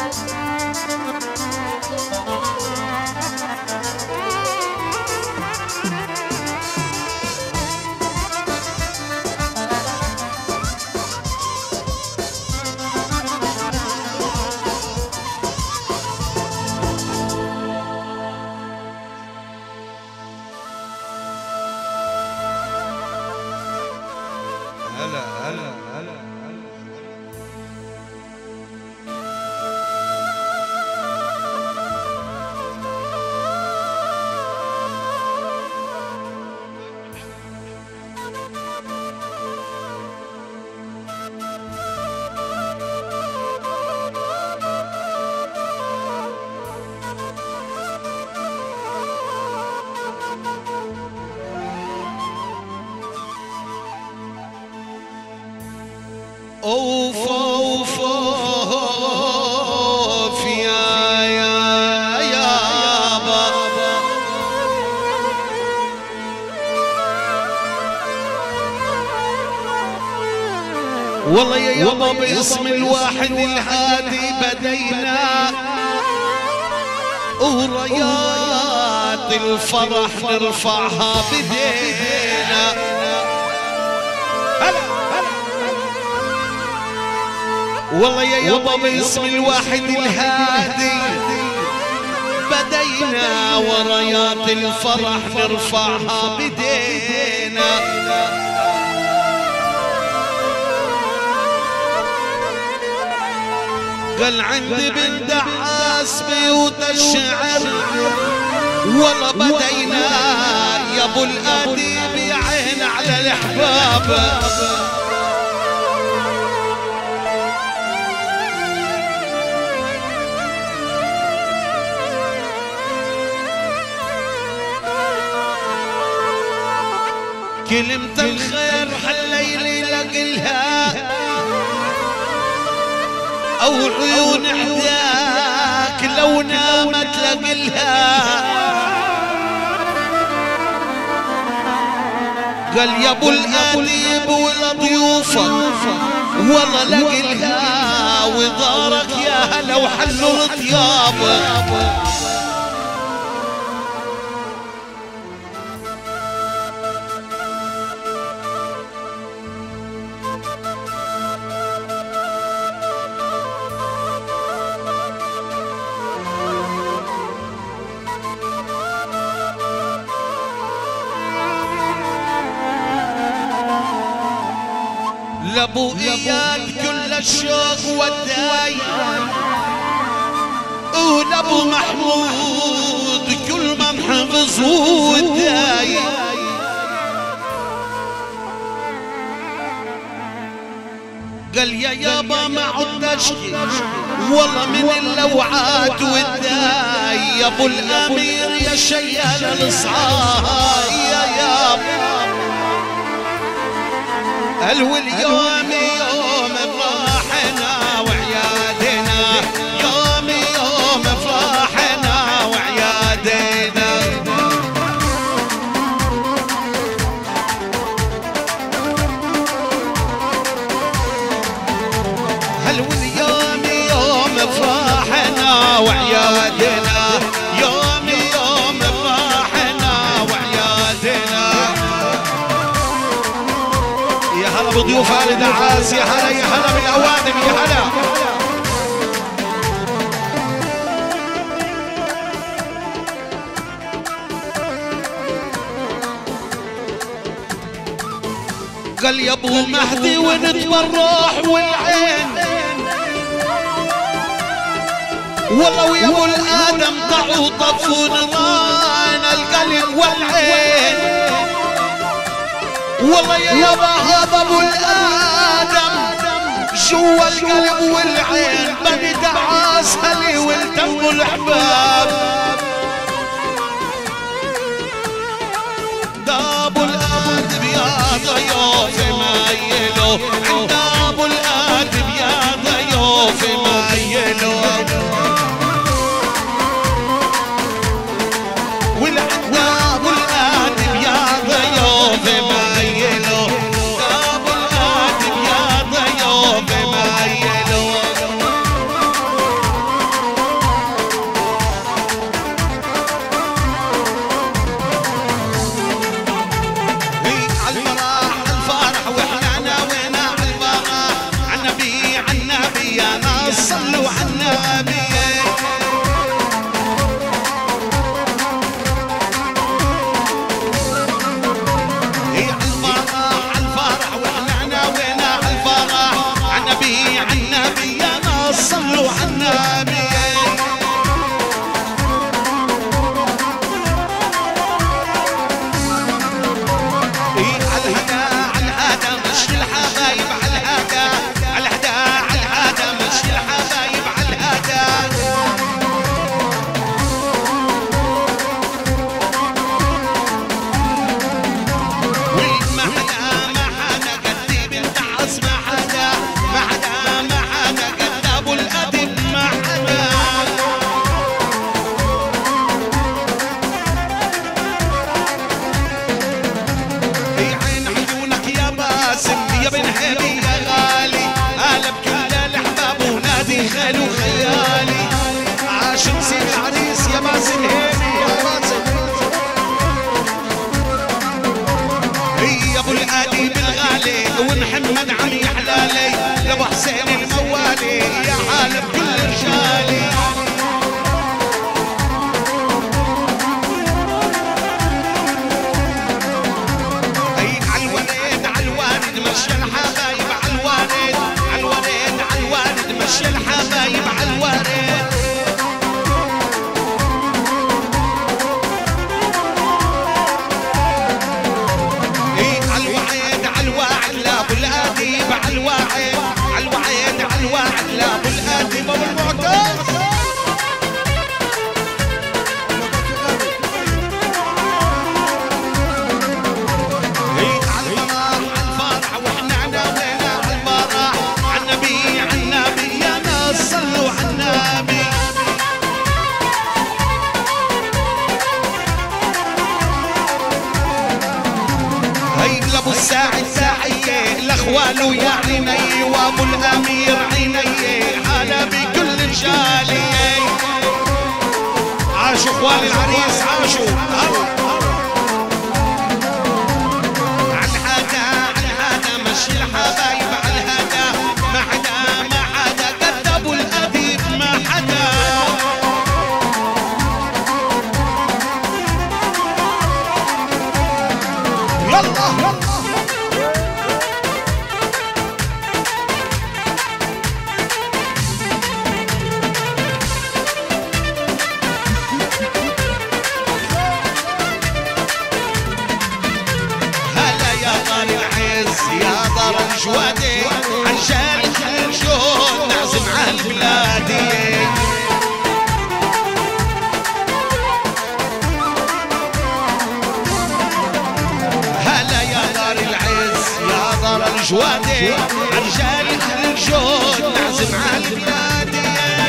اوف اوف اوف يا بابا والله يا يابا باسم الواحد الهادي بدينا ورايات الفرح نرفعها بدينا. والله يا يابا باسم الواحد الهادي بدينا ورايات الفرح نرفعها بدينا. قال عندي بنت دعاس بيوت الشعر والله بدينا يا ابو الاديب يا عين على الاحباب. كلمة الخير حليلي لقلها أو عيون حداك لو نامت لقلها. قال يا ابو الاديب ولضيوفك والله لقلها وضارك يا هلا وحلوا الطياب. لابو اياد كل الشوق والداي ولابو محمود كل ما محفظ والداي. قال يا يابا ما عدت اشكي والله من اللوعات والداي. يا ابو الامير يا شيال الصعاي يا يابا واليوم يوم فرحنا وعيادنا يوم يوم فرحنا وعيادنا. واليوم يوم فرحنا وعيادنا يوم يوم فرحنا وعيادنا. يا هلا بضيوف آل دعاس يا هلا يا هلا بالأوادم يا هلا. قال يا ابو مهدي ونتبى الروح والعين والله ويا ابو الادم ضعوا طفوا نضان القلب والعين. والله يا يابا هذا ابو الادم جوا القلب والعين بني دعاس هلي والتم الاحباب. ده ابو الادم يا ضيوف مايلو عند ابو الادم يا ضيوف مايلو والعند ابو الادم يا ضيوف مايلو ابو الادم يا ضيوف مايلو. النبي. عالهدى عالهدى مشي الحبايب عالهدى، عالهدى عالهدى مشي الحبايب عالهدى. وما حدا ما حدا قدي بنت عز ما حدا، ما حدا ما حدا قد ابو الادب ما حدا. يا بن حبي يا غالي قلب كل الاحباب ونادي خيل وخيالي. عاش نسيب العريس يا باسم هيبي يا باسم. يا ابو الاديب الغالي ومحمد عمي حلالي، لابو حسين الموالي يا حالب كل رجالي. مشي الحبايب عالوارد عالوارد عالوارد مشي الحبايب عالوارد. عالوعد عالوعد لابو الاديب عالوعد عالوعد عالوعد لابو الاديب ابو المعتز. ابو الساعد ساعية الاخوال يا عيني، وابو الامير عيني حالا بكل رجالي. عاشوا اخوان العريس عاشوا. عالهدى عالهدى مشي الحبايب عالهدى، ما حدا ما حدا قد ابو الاديب ما حدا. يلا يا دار الجوادي عشان الجود نعزم عالبلادي. هلا يا دار العز يا دار الجوادي عشان الجود نعزم عالبلادي.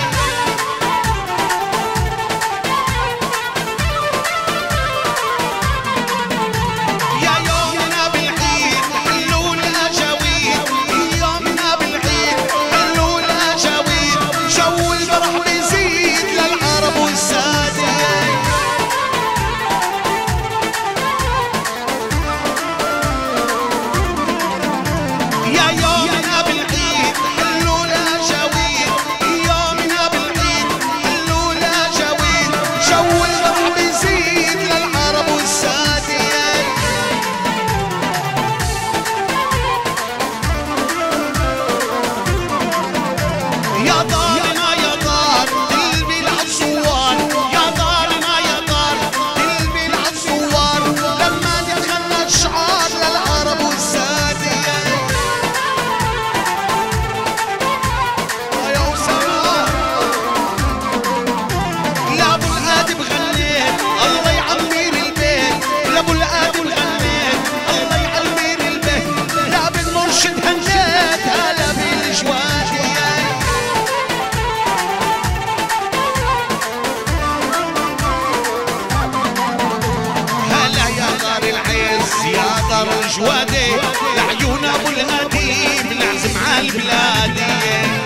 جوادي لعيون ابو الاديب نعزم عالبلادي.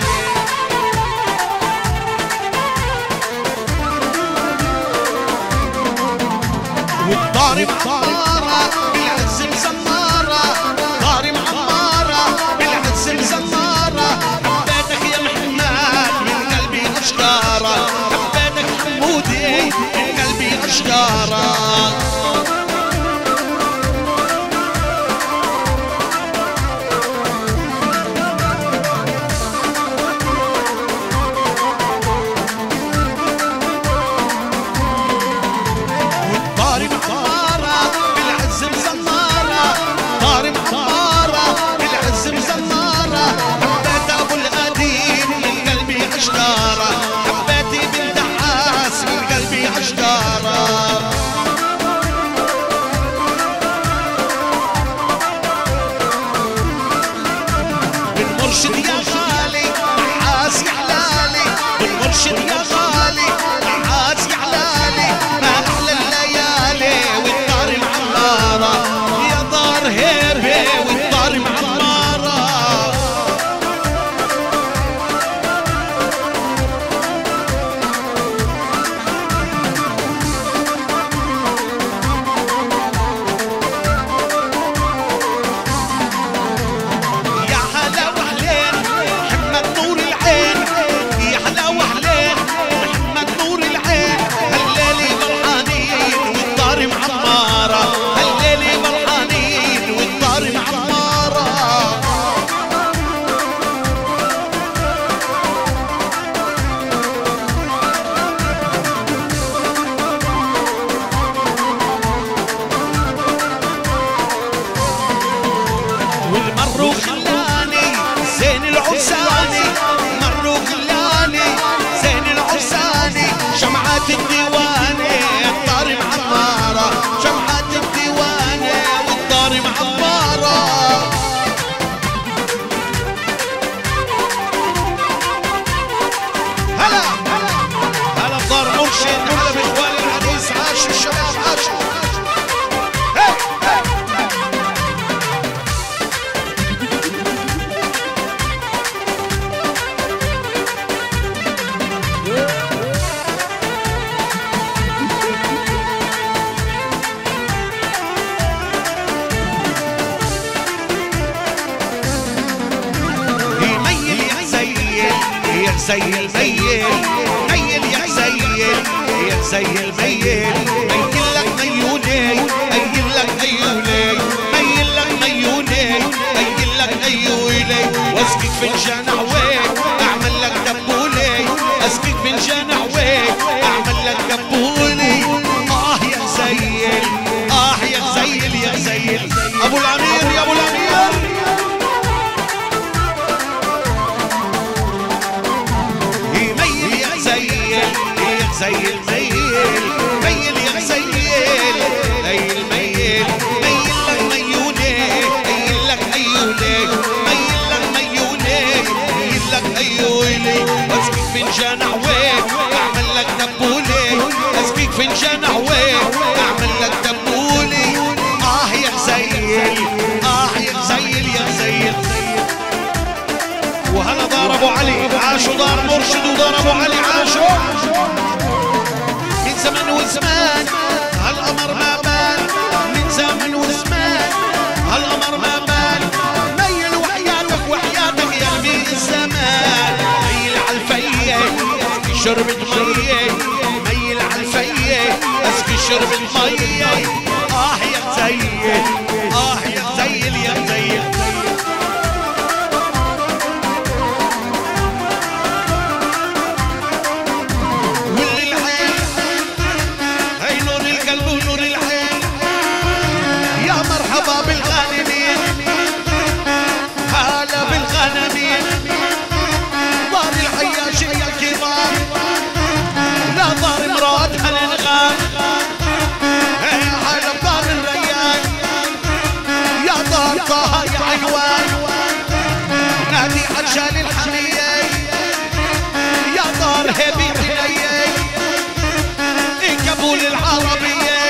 والضارب عمارة بالعز مزمارة، ضارب عمارة بالعز مزمارة. حبيتك يا محمد من قلبي اشكارة، حبيتك حمودي من قلبي اشكارة. الديوانة الطار معمارة، شمعة الديوانة والطار معمارة. هلا هلا بدار مرشد، هلا باخوان العريس، عاشوا الشباب عاشوا. زي الميل ميل يا زيل يا زي الميل، ميل لك ميوني ميل لك ميوني ميل لك ميوني ميل لك ميوني، واسقيك فنجان عويك اعمل لك دبولي، اسقيك فنجان عويك اعمل لك دبولي. يا زيل يا زيل يا زيل ابو الامير يا ابو الامير. زي الميل ميل يا زيل زي الميل، ميل لك ميوني ميل لك عيوني ميل لك ميوني ميل لك عيوني، واسقيك فنجان عويك اعمل لك دبولي، اسقيك فنجان عويك اعمل لك دبولي. يا زيل يا زيل يا زيل. وهلا دار ابو علي عاشوا، دار مرشد ودار ابو علي عاشوا. من زمن وزمان هالقمر ما بان، من زمن وزمان هالقمر ما بان، ميل وحياتك وحياتك يا نبي الزمان، ميل عالفيه اسقي شربة ميه ميل عالفيه اسقي شربة ميه. يا زيل يا زيل يا زيل. نادي عجال الحمية يا دار هبي حنية، كابول العربية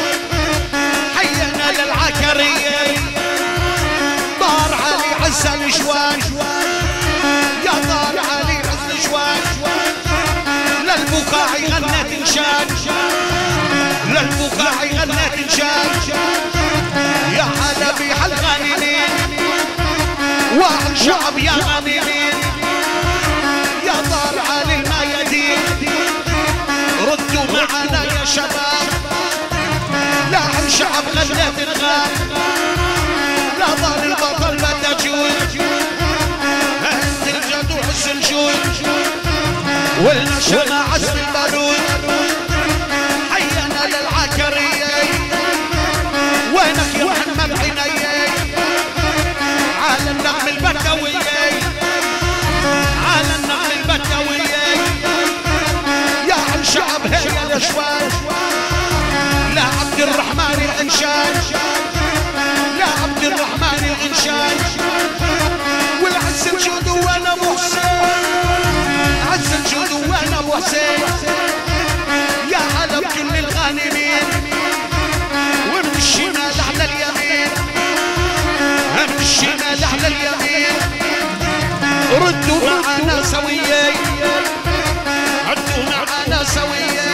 حينا للعكرية، دار علي عز الجوان يا دار علي عز الجوان، للبقاع غنت انشان للبقاع غنت انشان، يا حلبي حلغانين واحد شعب يا غنيمين، يا دار علي الميادين ردوا معنا يا شباب، لا عن شعب غنات الغاب، لا دار البطل ما تجود، انت الجد وحسن جود، والنشر مع عزم البارود، حينا للعكرية وينك يا محمد عيني، على النغم البدوية على النغم البدوية، يا عم شعب هيا الاشواج، لا عبد الرحمن الانشاج، لا عبد الرحمن الانشاج، والعز الجود وانا ابو حسين، عز الجود وانا ابو حسين، يا هلا بكل الغانمين، ومن الشمال على اليمين من الشمال على اليمين، ردوا معنا سوية ردوا معنا سوية،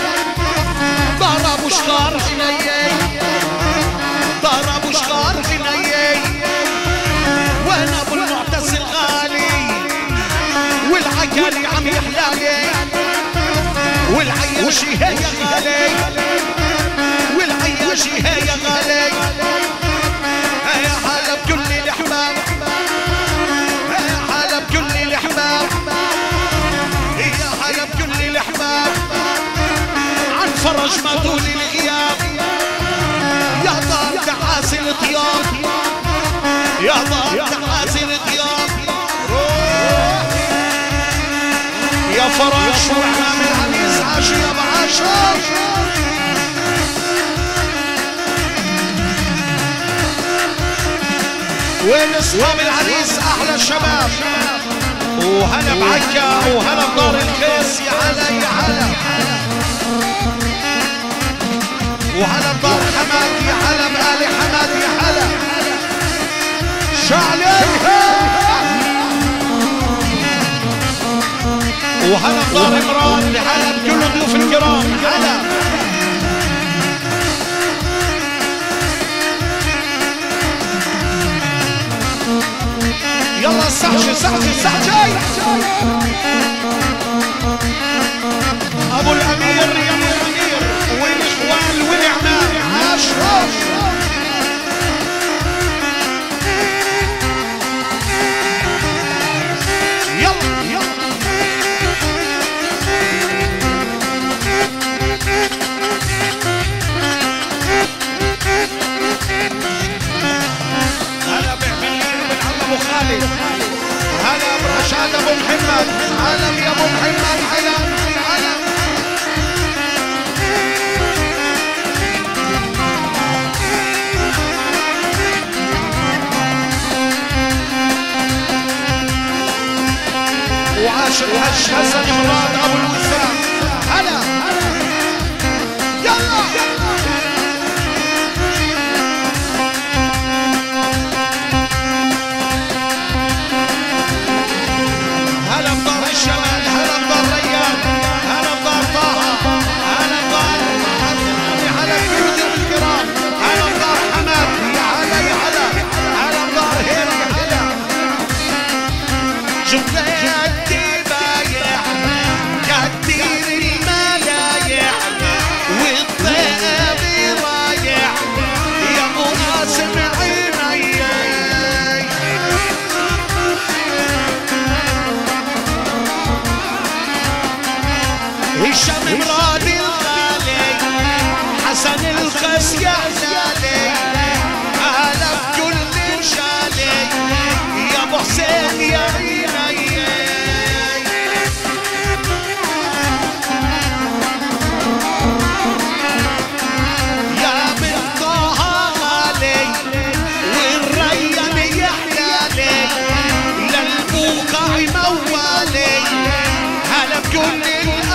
ضربوا شغار حنية ضربوا شغار حنية، وانا ابو المعتز الغالي والعقالي عم يحلالي، والعياشي هي غالي والعياشي هي غالي، يا حالة بكل الأحباب يا حالة بكل الأحباب يا حالة بكل الأحباب، عن فرج ما طول الغياب، يا دار تعاسي الطياب يا دار تعاسي الطياب، يا فرج واحنا من العريس عاشوا يا بعاد. وين اصحاب العريس احلى الشباب؟ وهلا بعكا وهلا بدار الكيس، يا هلا يا هلا. وهلا بدار حماد، يا هلا بآل حماد، يا هلا. شعليها. وهلا بدار عمران، يا هلا بكل ضيوف الكرام، هلا. يلا السحجة السحجة السحجة. ابو الامير يا ابو الامير والاخوان والاعمام، اشرف. يلا يلا. هلا بعمير بن عم ابو خالد، هلا برشاد ابو محمد، هلا يا ابو محمد، هلا هلا. وعاش الهش حسن مراد ابو الوسام، هلا يلا. هلا بدار الشمال، هلا بدار ريان، هلا بدار طه، هلا بدار هلا بكل ضيوف الكرام، هلا بدار حماد، يا هلا يا هلا. هلا بدار هيل، يا هلا. جبتي بايع كتير الملايع والطيب رايع يا ابو قاسم عيني. هشام مراد الغالي، حسن الخس يا حلالي، هلا بكل شالي يا ابو حسين يا عيني. يا بن طه غالي والريان يا حلالي، للبوقع موالي، هلا بكل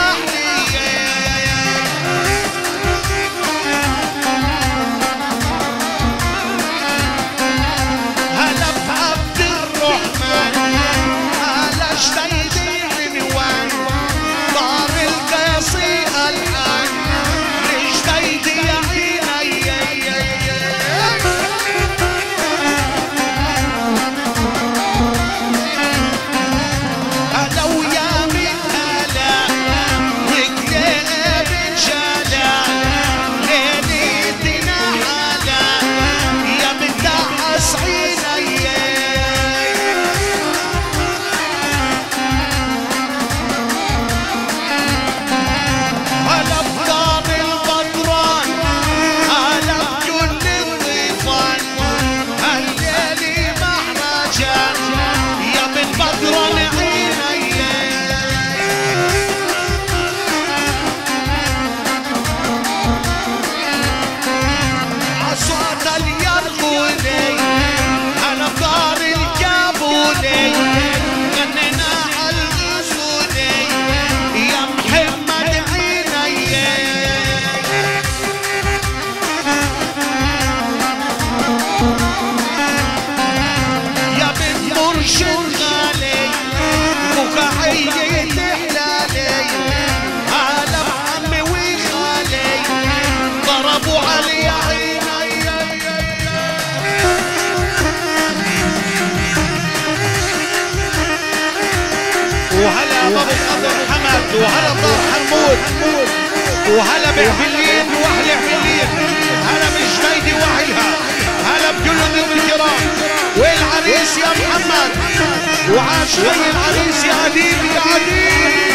وهلا بابو قدر حمد، وهلا بدار حمود، وهلا بعفلين واحلى عفلين، هلا بالجنيدي واحلها، هلا بكل ضيوف الكرام والعريس يا محمد، وعاش خي العريس يا عديل يا عديل.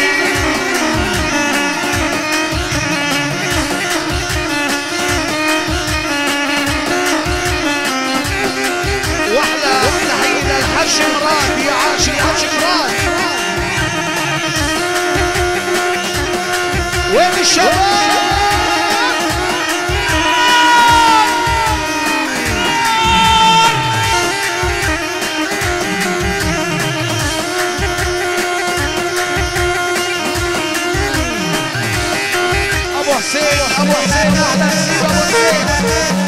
واحلى تحية للحج مراد، يا عاش الحج مراد. وين الشباب؟ حسين ابو حسين احلى نسيب ابو حسين.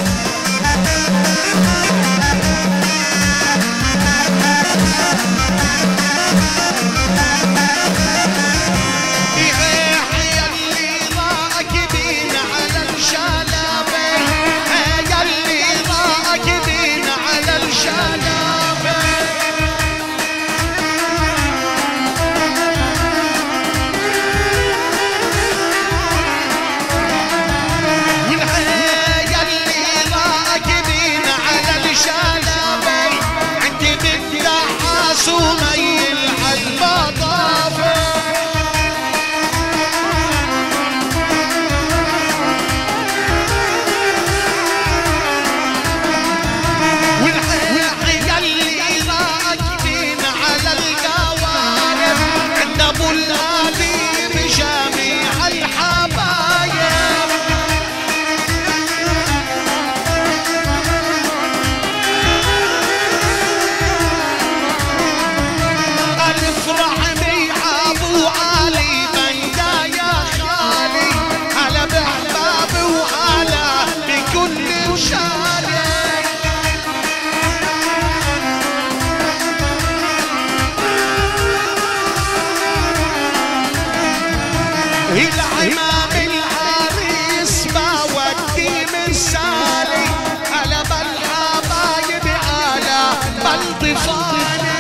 العمام العريس ما ودي مثالي هلا بالحبايب على بالطفالي.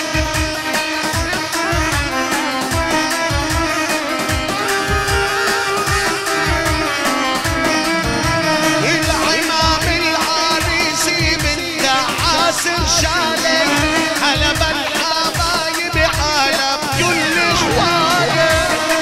العمام العريس من عاسر شالي هلا بالحبايب على بكل اخوالي.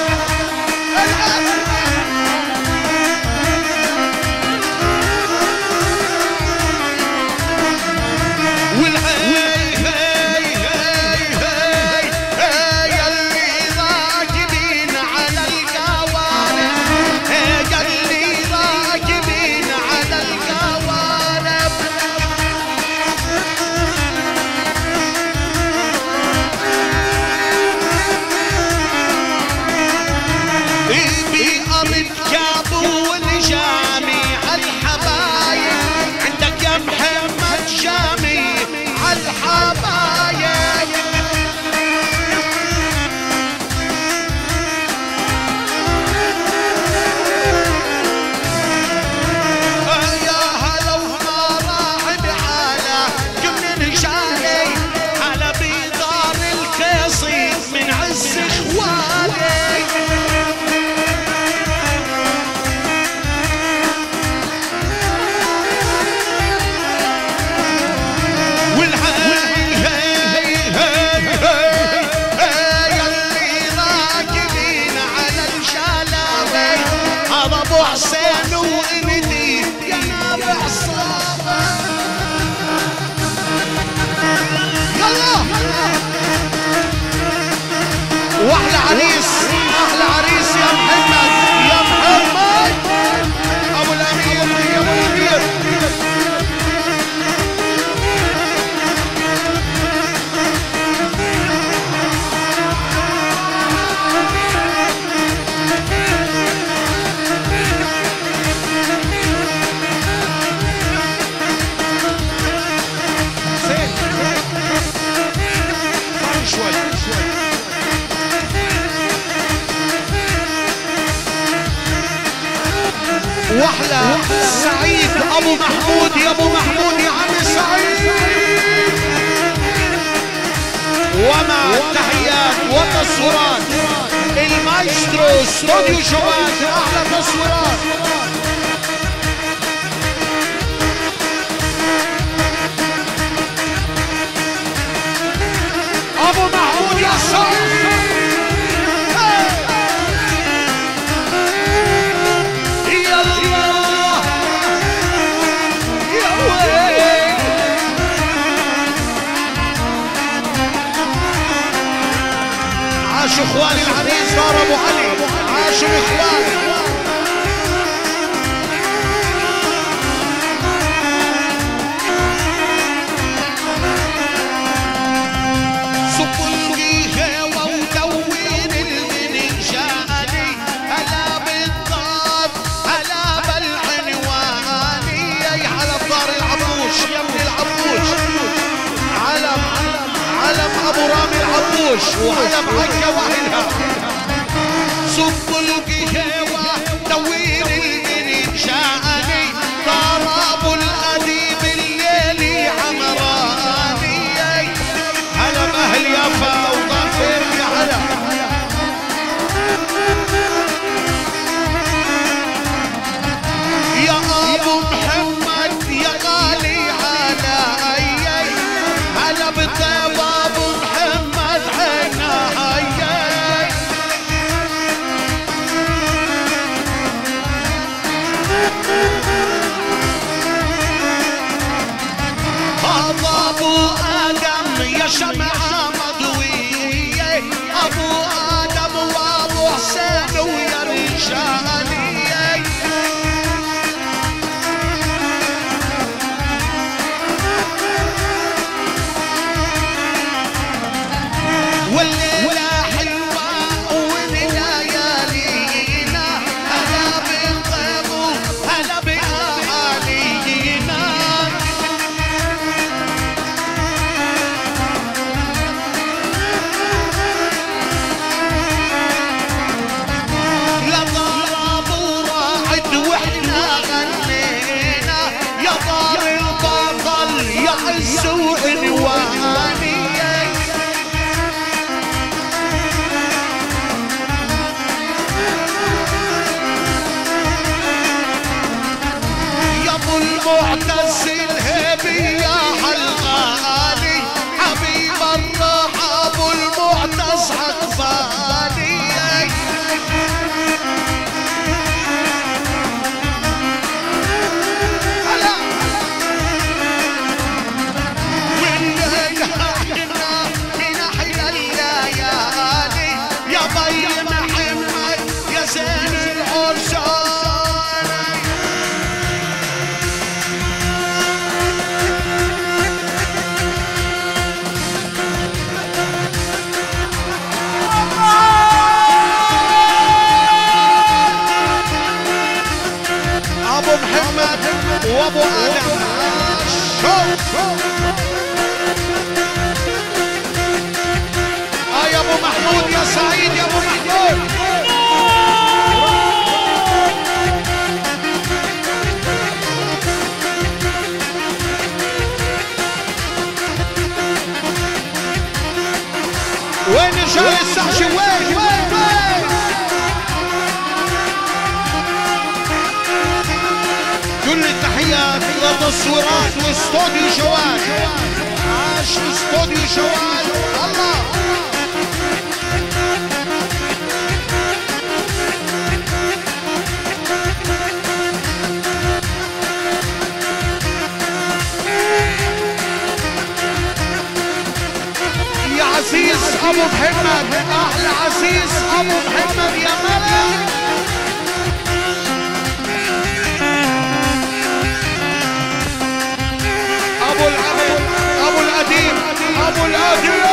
حسين وإندي يا نابع الصابة يلا واحلى عريس احلى عريس يا محمد يا محمد ابو الامير يا ابو الامير. واحلى سعيد ابو محمود يا ابو محمود يا عم سعيد ومع تحيات وتصويرات المايسترو استوديو شباب احلى تصويرات. ابو محمود يا سعيد عاشوا اخوان العريس دار ابو علي عاشوا الاخوان. صبوا القهوه عبوش وهلا بعكا واهلها صب القهوة دوير المريد شاني ضرب الأديب الليلي عمراني هلا بأهل يافا وظفر يا هلا يا أبو محمد يا غالي علي هلا بطيب أبو محمد عناي هذا أبو آدم يا شمعة مضوية أبو آدم وأبو حسين ويا رجالي والليلة حلوة وليالينا هلا بالطيب هلا بأهالينا لا ضرب وراعد واحنا غنينا يا دار البطل يا عز وعنواني المعتز الهبي يا حلغالي حبيب الروح ابو المعتز عقبالي هلا والليلة احنا من احلى الليالي يا بي محمد يا زين العرسان ابو محمد وابو ادم يا ابو محمود يا سعيد يا ابو محمود وين رجال السعشي وين كل التحيات لتصويرات واستوديو جوال عاش استوديو جوال الله يا عزيز ابو محمد احلى عزيز ابو محمد يا ملك ابو العبد ابو الاديب ابو الاديب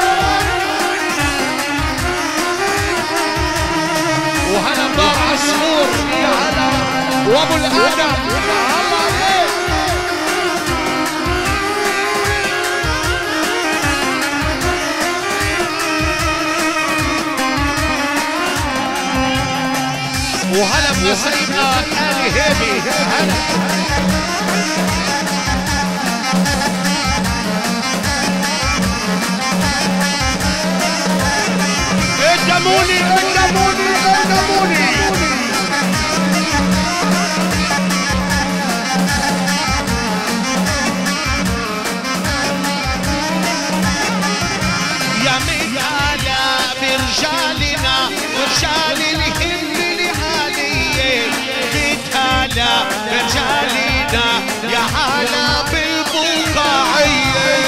وهلا ضاع عصفور يا هلا وابو الادم الله عليك وهلا بسيدنا آل هيبي هلا قدموني قدموني قدموني يا ميالا برجالنا ورجال الهم العالية ميتالا برجالنا يا هلا بالبقاعية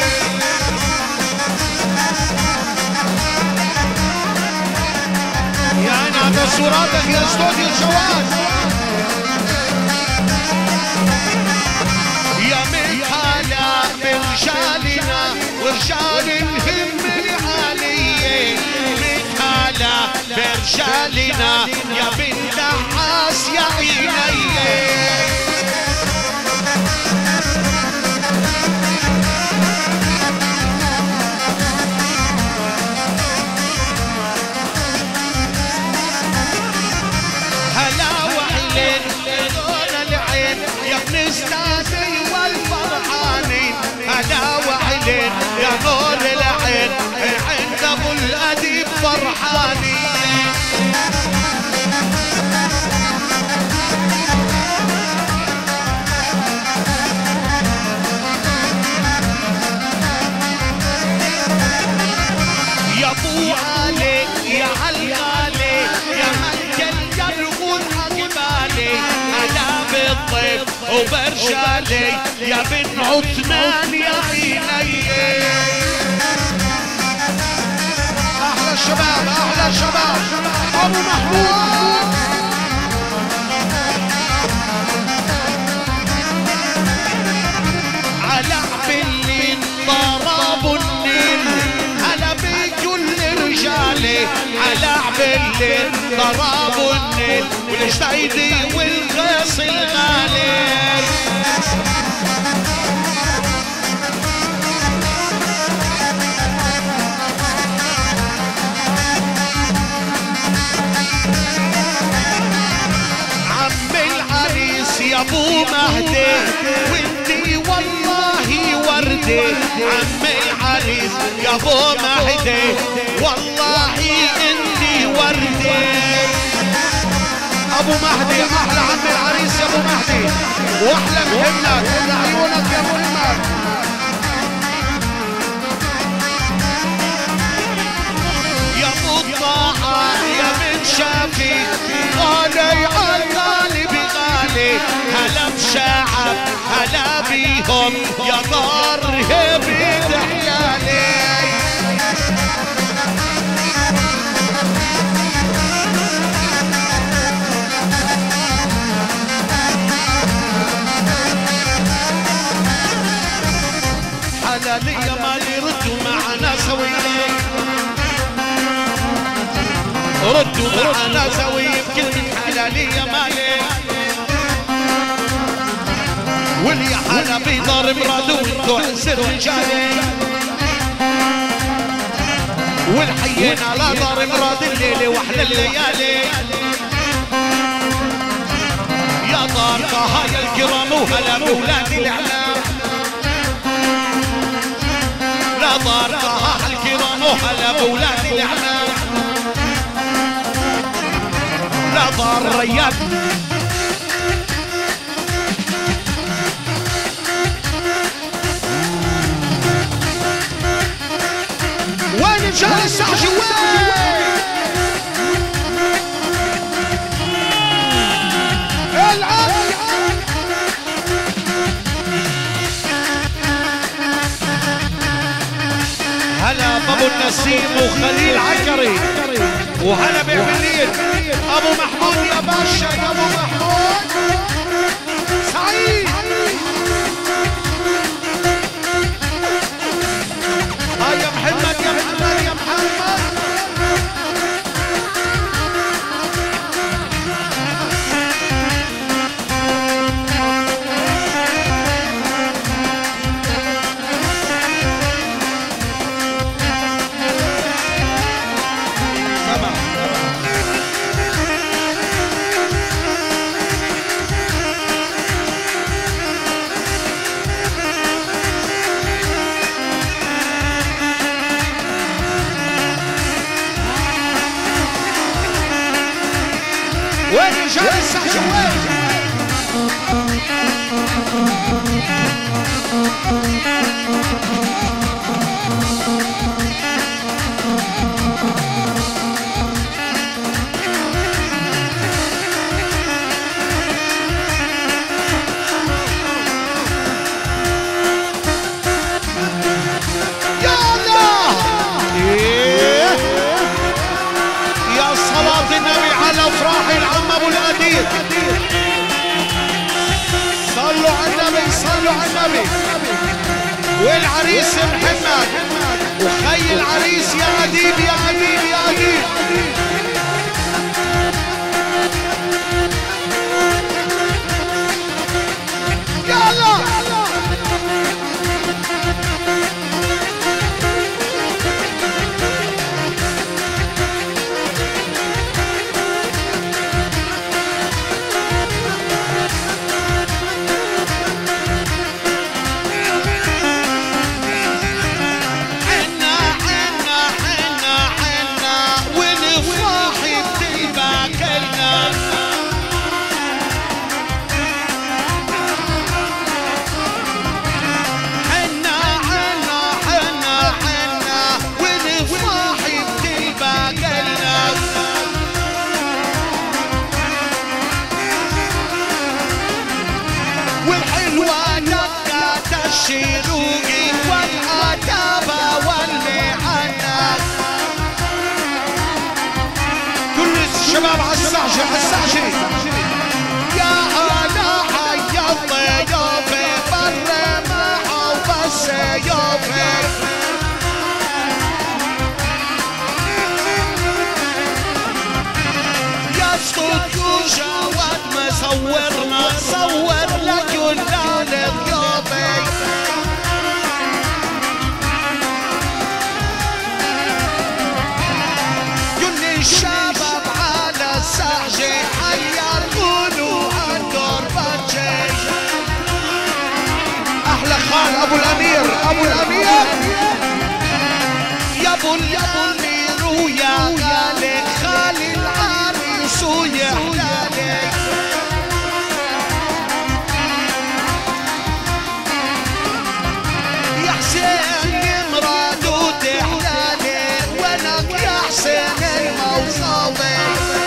يا نعم صوراتك يا استوديو الجواد يا ميتالا برجالنا ورجال الهم العالية ميتالا برجالنا يا بنت حاس يا عيني وبرجالي يا بن عثمان يا عيني. احلى الشباب احلى الشباب ابو محمود. على بالليل ضربوا النيل هلا بكل رجالي. على بالليل ضربوا النيل والجديدي والقيس الغالي. يا ابو مهدي وانتي والله وردي. عم العريس يا ابو مهدي والله انتي وردي. ابو مهدي احلى عم العريس يا ابو مهدي واحلى محمد عيونك يا محمد. يا ابو الطاعه يا بن شافي غالي عالغالي بغالي. هلا بشعب هلا بيهم يا دار هبي تحيالي. حلالي مالي ردوا معنا سوية. ردوا معنا سوية بكلمة حلالي مالي. واللي حالا بيضر مرادو وانتو عز الرجالي. والحينا لا دار مراد الليل واحلى الليالي. يا دار ضهايا الكرام وهلا بولاد الاعلام. لا دار ضهايا الكرام وهلا بولاد الاعلام. لا دار رياض وين رجال السعجي وين؟ العب هلا بابو النسيم وخليل عكري وهلا بعملية ابو محمود يا باشا يا ابو محمود سعيد. يا محمد يا محمد يا محمد. وين رجال السعجي وين؟ يا الله يا صلاة النبي على افراح العم ابو القدير. صلوا على النبي صلوا على النبي. والعريس محمد وخي العريس يا اديب يا اديب يا اديب. يا الله حنا حنا حنا حنا ونفرح الشروقي والعتبة والمعنى. كل الشباب عالسعشة عالسعشة يا هلا حي الضيافة بالرمح وبالسيافة. يا صوت شاوات مصورنا صور لكل الضيافة. كل الشباب على السعشة حيا الغلو عالقربتشي. أحلى خال أبو الأمير أبو الأمير يا أبو الأمير ويا غالي خالي العريس ويا حلالي. يا حسين مراد وتحلالي وينك يا حسين الموصافي.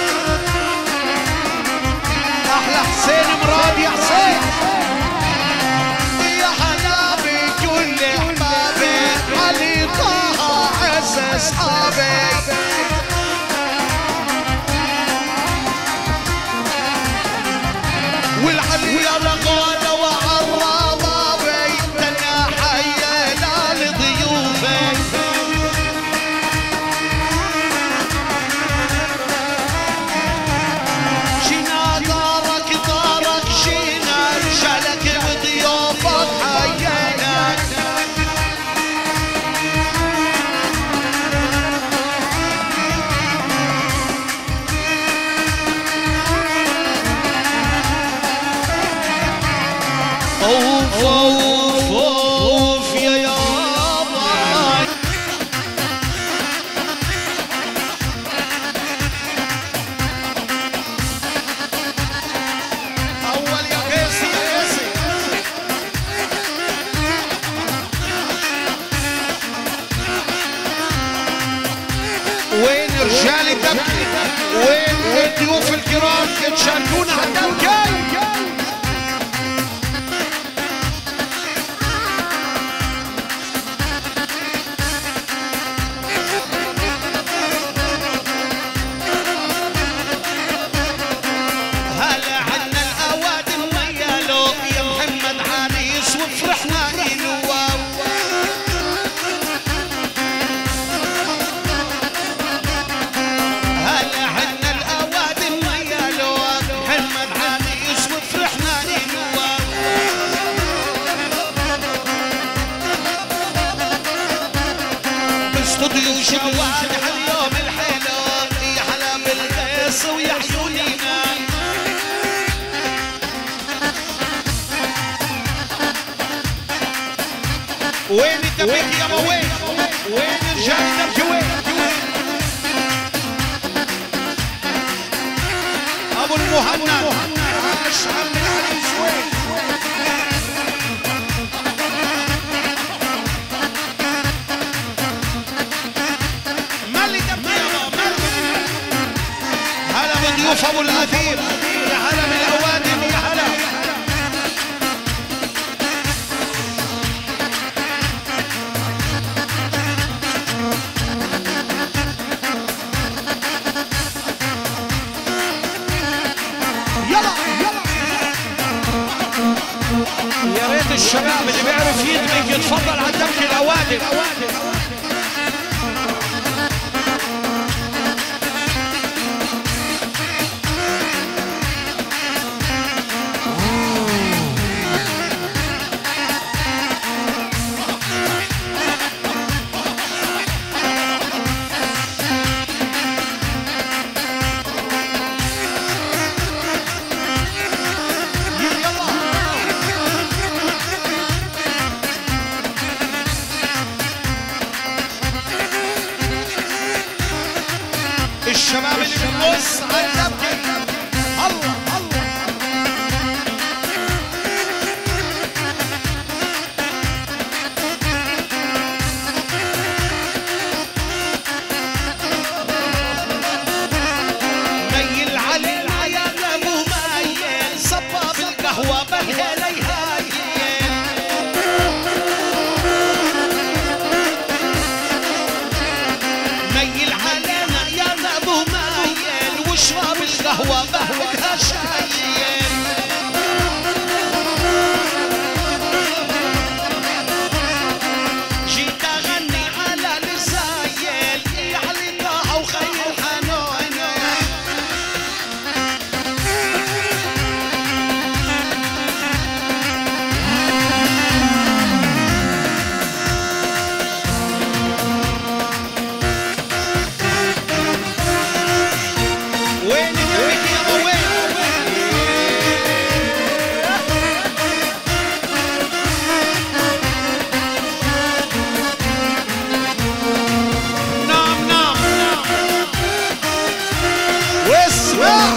أحلى حسين مراد يا حسين يا هلا بكل أحبابي علي طه عز أصحابي. والعلي رغالة وعالربابي دنا حيا لضيوفي. شينا دارك دارك شينا شالك بضيوفك حيانك. اوف اوف اوف يا يابا. اول يا قيسي يا قيسي. وين رجال الدبكة؟ وين الضيوف الكرام تشاركونا على الدبكة؟ هلا عنا الأوادم ميالو يا محمد عريس وفرحنا إلو. هلا عنا الأوادم ميالو محمد عريس وفرحنا إلو. باستوديو شواد هاليوم الحلو يا حلا بالقيس ويا عيونينا. وين الدبكة يابا وين؟ وين رجال الدبكة وين؟ أبو المهند عاش عم العريس وين؟ مالي دبكة يابا مالي. هلا بضيوف أبو الأثير يا هلا بالأوادم يا هلا. يا ريت الشباب اللي بيعرف يدمج يتفضل على الدبكة الأوادم. القهوة بعدها شاي. جيت اغني على الزايل يعلي طاعة وخير حنون. وين النبي يا ابو وين؟ نام نام واسمع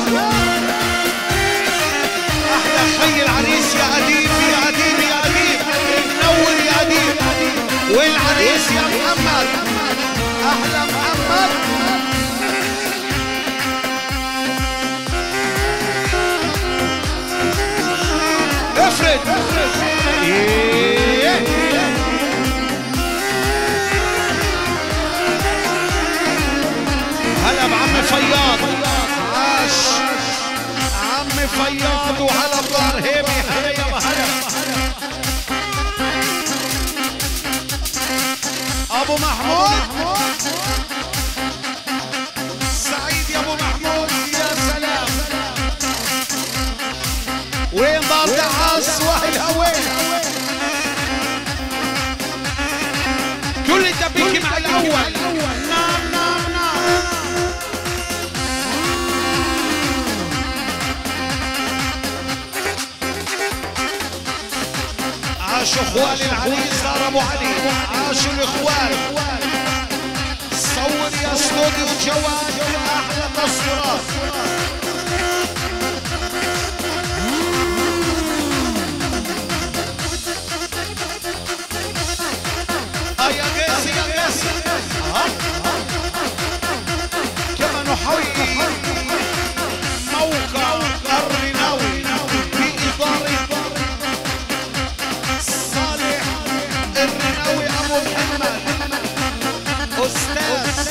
احلى خي العريس يا اديب يا اديب يا اديب منور يا اديب. والعريس يا محمد احلى محمد. افرد هلا بعم فياض. عاش عم فياض وهلا بدار هيبي. هلا يابا هلا ابو محمود. سعيد يا ابو محمود يا سلام. وين دار دعاس وهي الهوين؟ كل الدبيكي مع الاول. نام نام نام. عاشوا اخوال العريس دار ابو علي. عاشوا الاخوال. صور يا استوديو جواد احلى تصويرات. يا قيس يا قيس كما نحيي موقع الرناوي بإدارة صالح الرناوي أبو محمد أستاذ.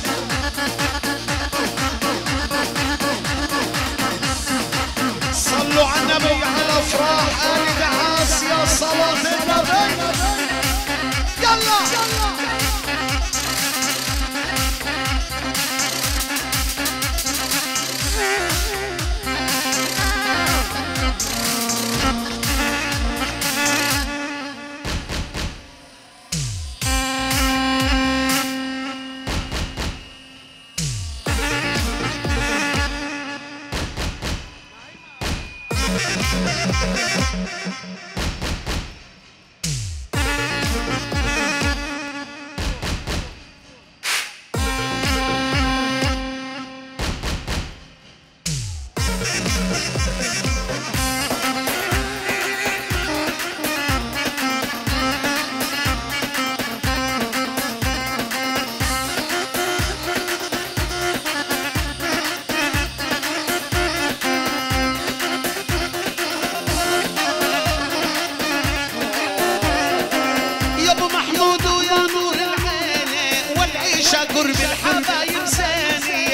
صلوا على النبي على أفراح آل دعاس يا صلاة النبي. يلا قرب الحبايب ثاني.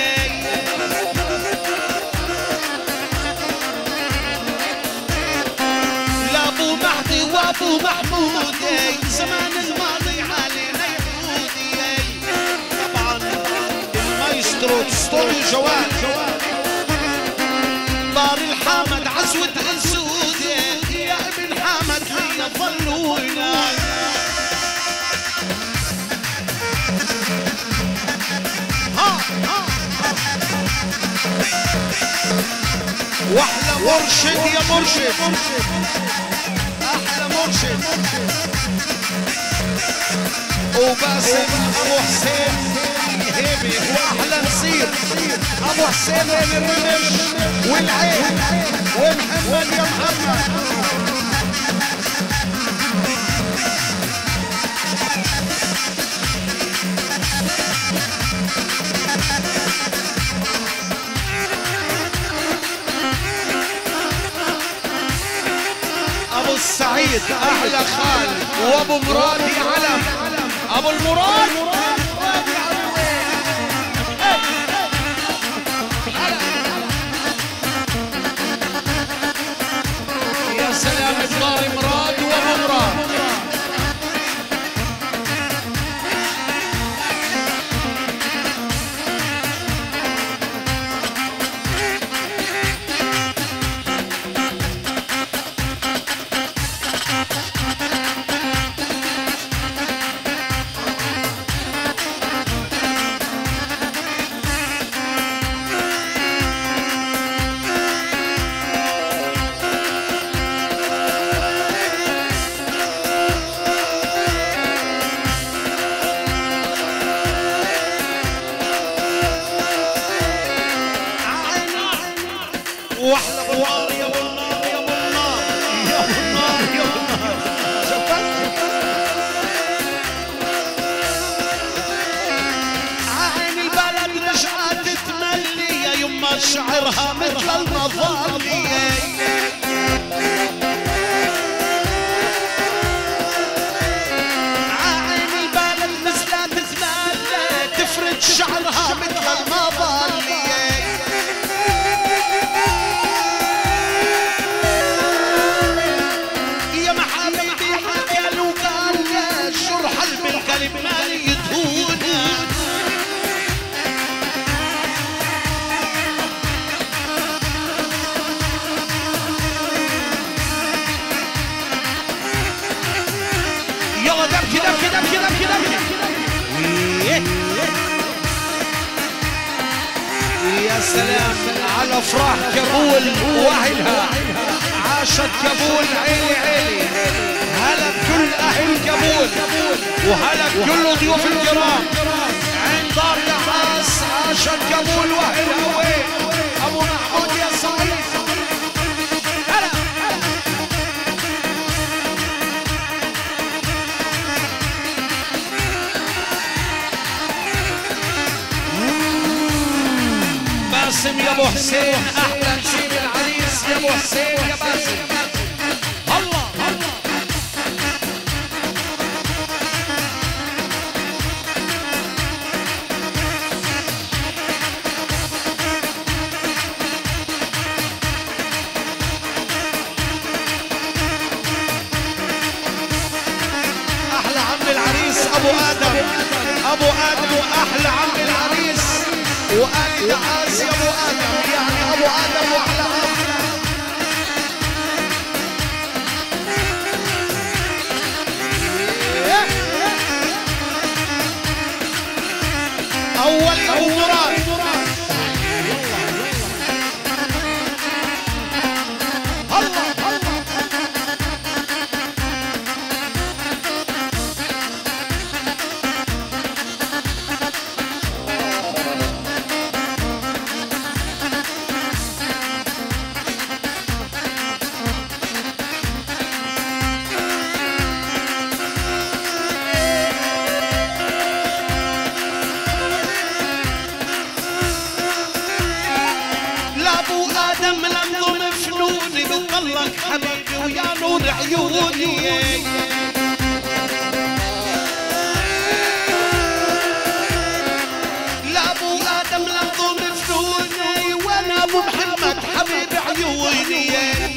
لابو مهدي وابو محمود زمان الماضي علينا يعود. طبعا المايسترو استوديو جواد دار الحامد عزوة انسود. يا ابن حامد هيا ظلونا. واحلى مرشد يا مرشد احلى مرشد. وباسم ابو حسين هيبي واحلى نصير ابو حسين الرمش والعين ومحمد يا محمد. ابو السعيد احلى خال وابو مراد يا علم. ابو المراد سلام بدار مراد وابو مراد. واحلى بوار يا ابو النار يا ابو النار يا ابو النار يا ابو النار. عين البلد رجعت تملي يا يما شعرها مثل المظلية. عين البلد نزلت تملي تفرد شعرها مثل المظلية. بالقلب مالي يدهونا. يلا دبكي دبكي دبكي دبكي دبكي. يا سلام على افراح كابول واهلها. عاشت كابول عيلي عيلي. هلا بكل اهل كابول وهلا بكل ضيوف الكرام. عين دار العاس عاشت كابول واهلها. وين ابو محمود يا صاحبي؟ هلا باسم يا ابو حسين. احلى نسيب العريس يا ابو حسين يا باسم. الله الله احلى عم العريس ابو ادم. ابو ادم واحلى عم العريس وآل عاز يا ابو ادم. يعني ابو ادم واحلى عم. اول ابو مراد. الله الله بتطلق حبيبي ويا نور عيوني. لا ابو ادم لا نظن فنوني وانا ابو محمد حبيب عيوني.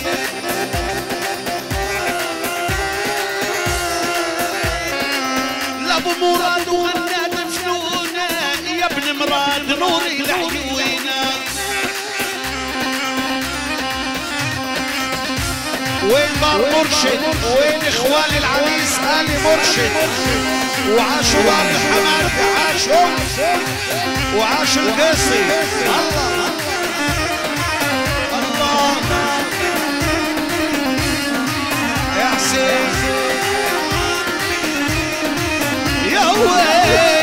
لا ابو مراد وغناد فنوني يا ابن مراد نوري لعيوننا. وين بار مرشد؟ وين اخوان العريس آل مرشد؟ وعاشوا عبد الحماد عاشوا وعاش القيصي. الله الله يا حسين يا ويلي.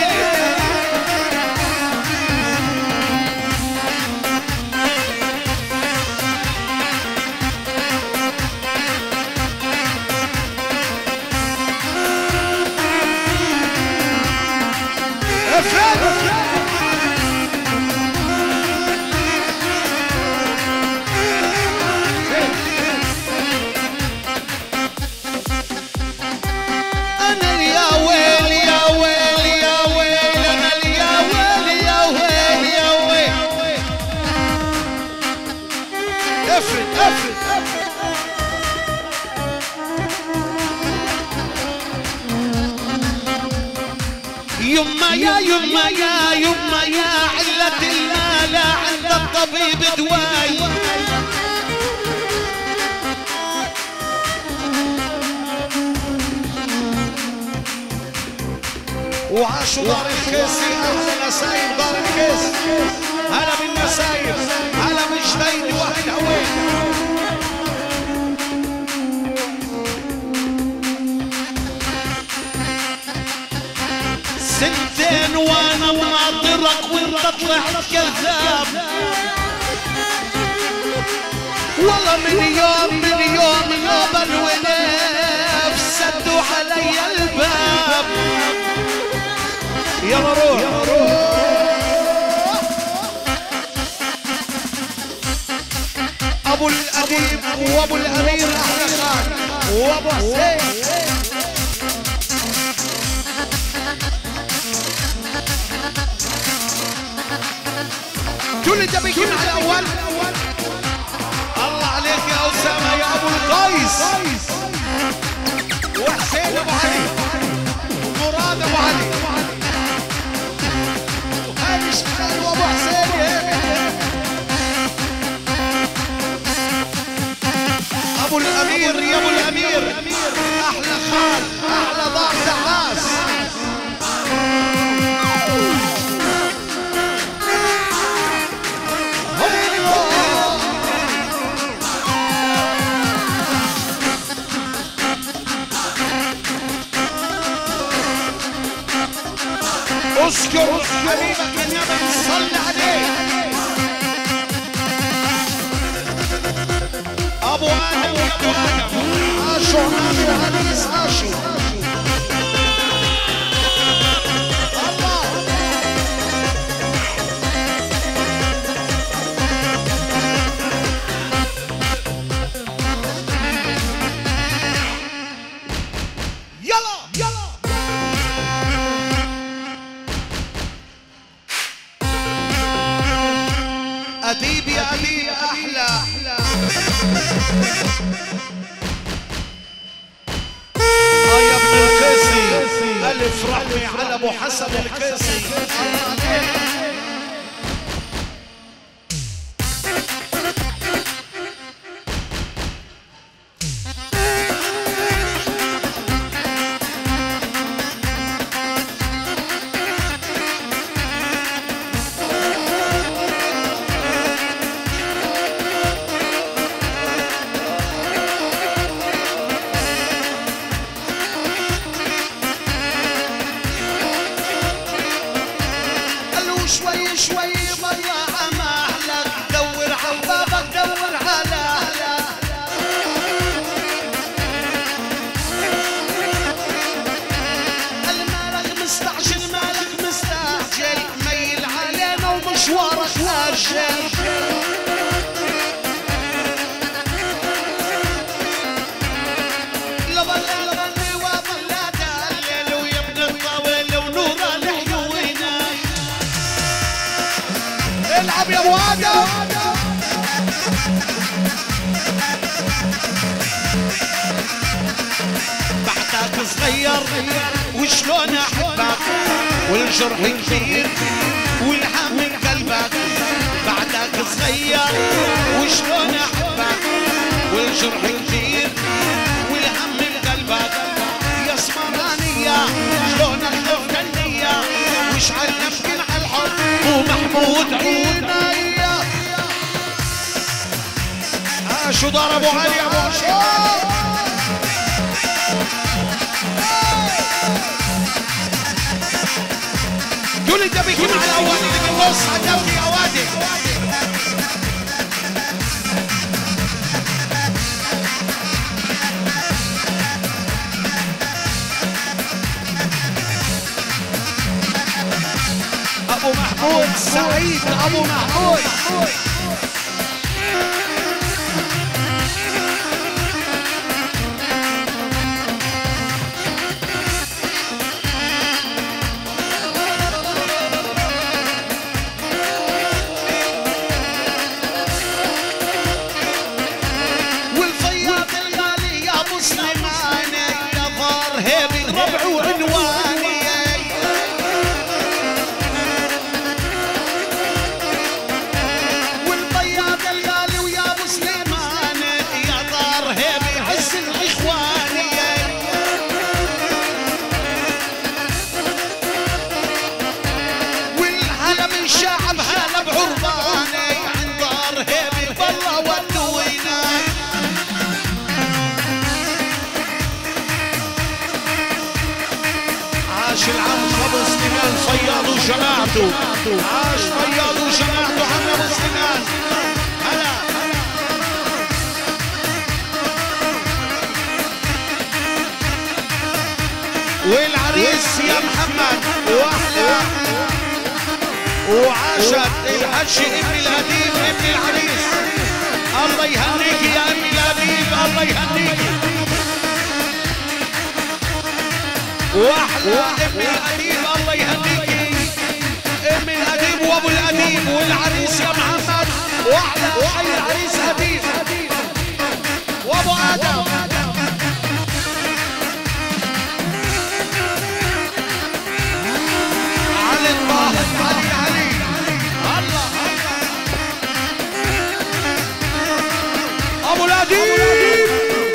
يا يما يا يما يا علة المال عند الطبيب دواي. وعاشوا دار الكيسي أهل نسايب دار الكيس. هلا بالنسايب هلا بجديد واحد هوين. سنتين وانا مناطرك وانت طلعت كذاب. والله من يوم قبل ونف سدوا علي الباب. يلا روح ابو الاديب وابو الامير احلى خان وابو حسين. كل ده بيجي مع الاول. الله عليك يا اسامه يا ابو القيس وحسين ابو علي ومراد ابو علي وهاني شمال وابو حسين ابو الامير يا ابو الامير احلى خال احلى دار دعاس. اذكر حبيبك النبي صل عليه. ابو ادم يا ابو ادم عاشوا عاشوا حديث عاشوا. الله يلا يلا أديب يا أديب أحلى. يا ابن القيسي ألف رحمي على أبو حسن القيسي. شوي مرة ما أحلك دور على بابك دور على أهلك. المالك مستعجل مالك مستعجل ميل علينا ومشوارك أجل. لظلي وظل دلل ويا ابن الطويل ونور العيونين. العب يا ابو ادم. بعدك صغير وشلون احبك والجرح كبير والهم قلبك. بعدك صغير وشلون احبك والجرح كبير والهم قلبك. يا اسمرانيه شلون اخلف النيه وش علمكن على الحب ومحمود عيني. شو ضربوا علي ابو عشاق. دول انت بيجي مع الاول اللي بالنص هتدوري اوادي. ابو محمود سعيد ابو محمود. والفياض الغالي يا مسلماني يا ظهر هيبي ربع وعنواني. وجماعته. عاش فياض وجماعته عم ابو سنان. هلا والعريس يا محمد واحلى وعاشت الحج ابن الهديب ابن العريس. الله يهنيك يا ابن الهديب الله يهنيك. واحلى ابن الاديب الله يهنيكي. ام الاديب وابو الاديب والعريس يا محمد واحلى حي العريس اديب وابو ادم. علي الطاهر علي علي الله ابو الاديب.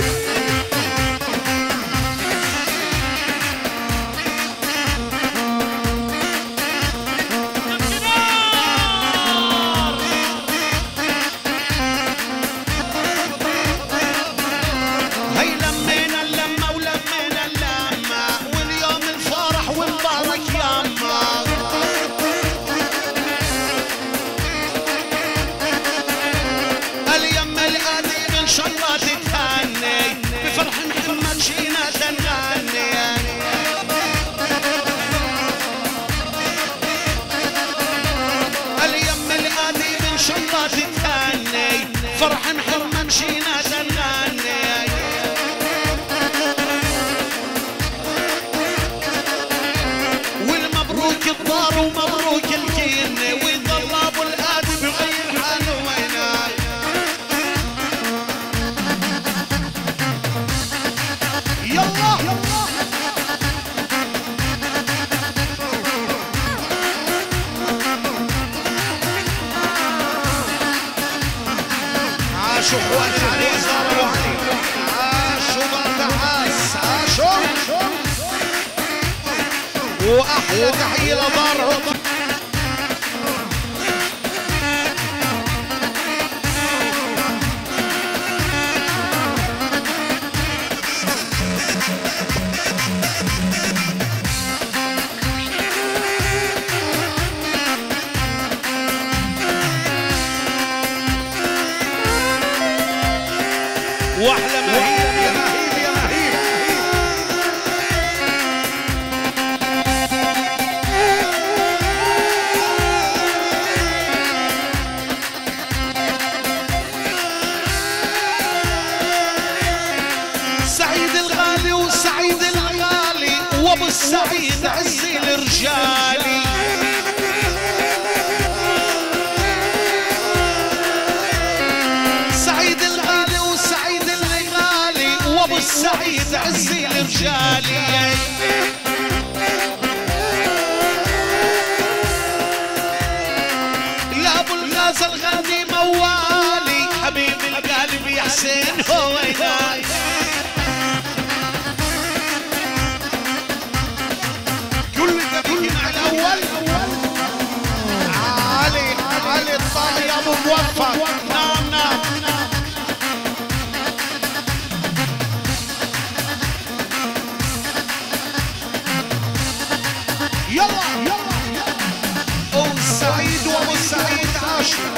فرح محمد مشينا تنغني والمبروك الدار ومبروك الكينة ويظل ابو الادي بغير حاله ويناي. يلا عاشوا اخوان العريس ابو علي. عاشوا مرتحاس عاشوا واحلى تحيه لدارهم. واحلى مهيب يا مهيب يا مهيب. سعيد الغالي وسعيد الغالي وابو السعيد عزي الرجالي. سعيد الغالي وسعيد الغالي وابو السعيد عزي الرجالي. لا ابو الغاز الغني موالي حبيب القلب يا حسين هو ويناي. كل ذبيحين على الاول علي الطاهي يا ابو موفق. نعم نعم يلا يلا ابو السعيد وابو السعيد عاشوا.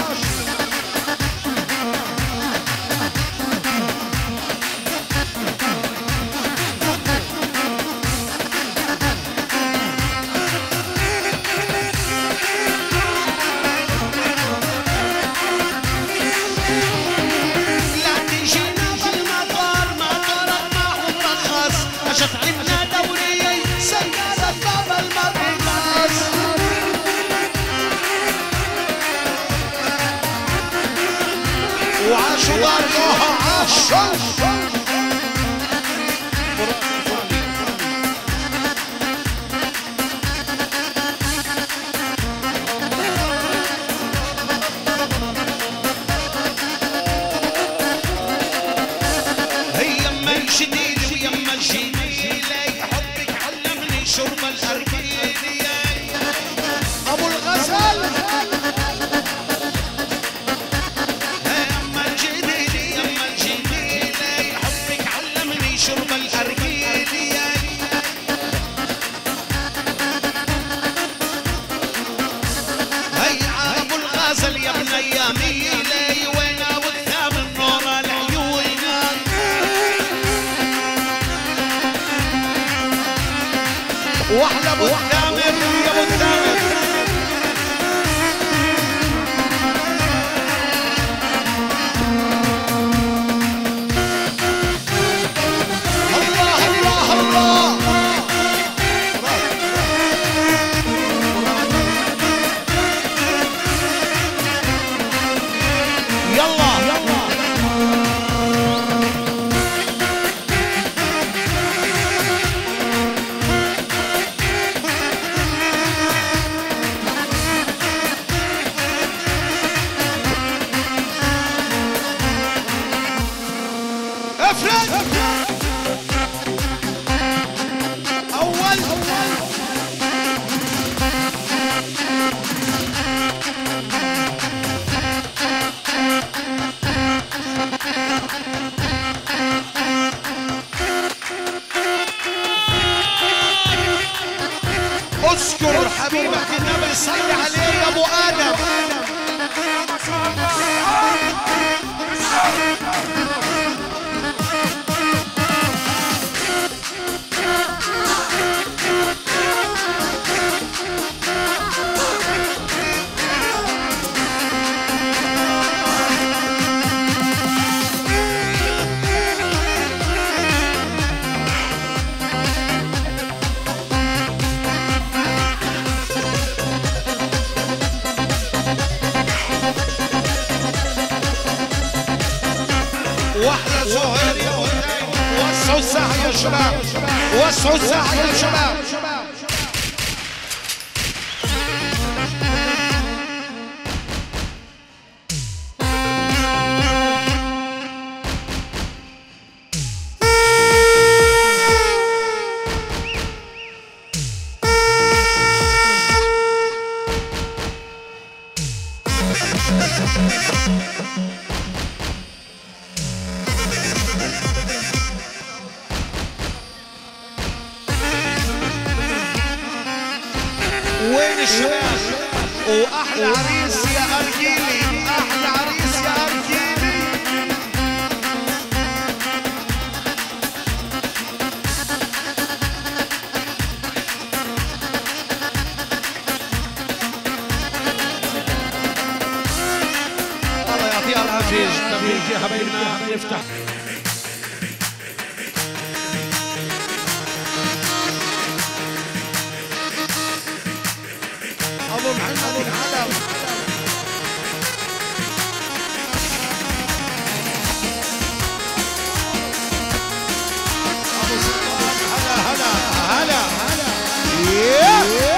وعاشوا دارها عاشوا. هي يما الجديد ويما الجديد حبك علمني شرب الاركيد. ابو الغزال يما الجديد يما الجديد حبك واحلى ابو التامر يا ابو التامر. الله الله الله. يلا افرد اول اذكر حبيبك النبي صلي عليه يا ابو ادم. واحلى زهير يا هداي. وسعوا الساحه يا شباب، وسعوا الساحه يا شباب. وين الشباب؟ واحلى عريس يا ارجيلي، احلى عريس يا ارجيلي. الله يعطيها العافيه جدا يا حبايبنا. نفتح ابو محمد العلم. ابو سلطان هلا هلا هلا هلا.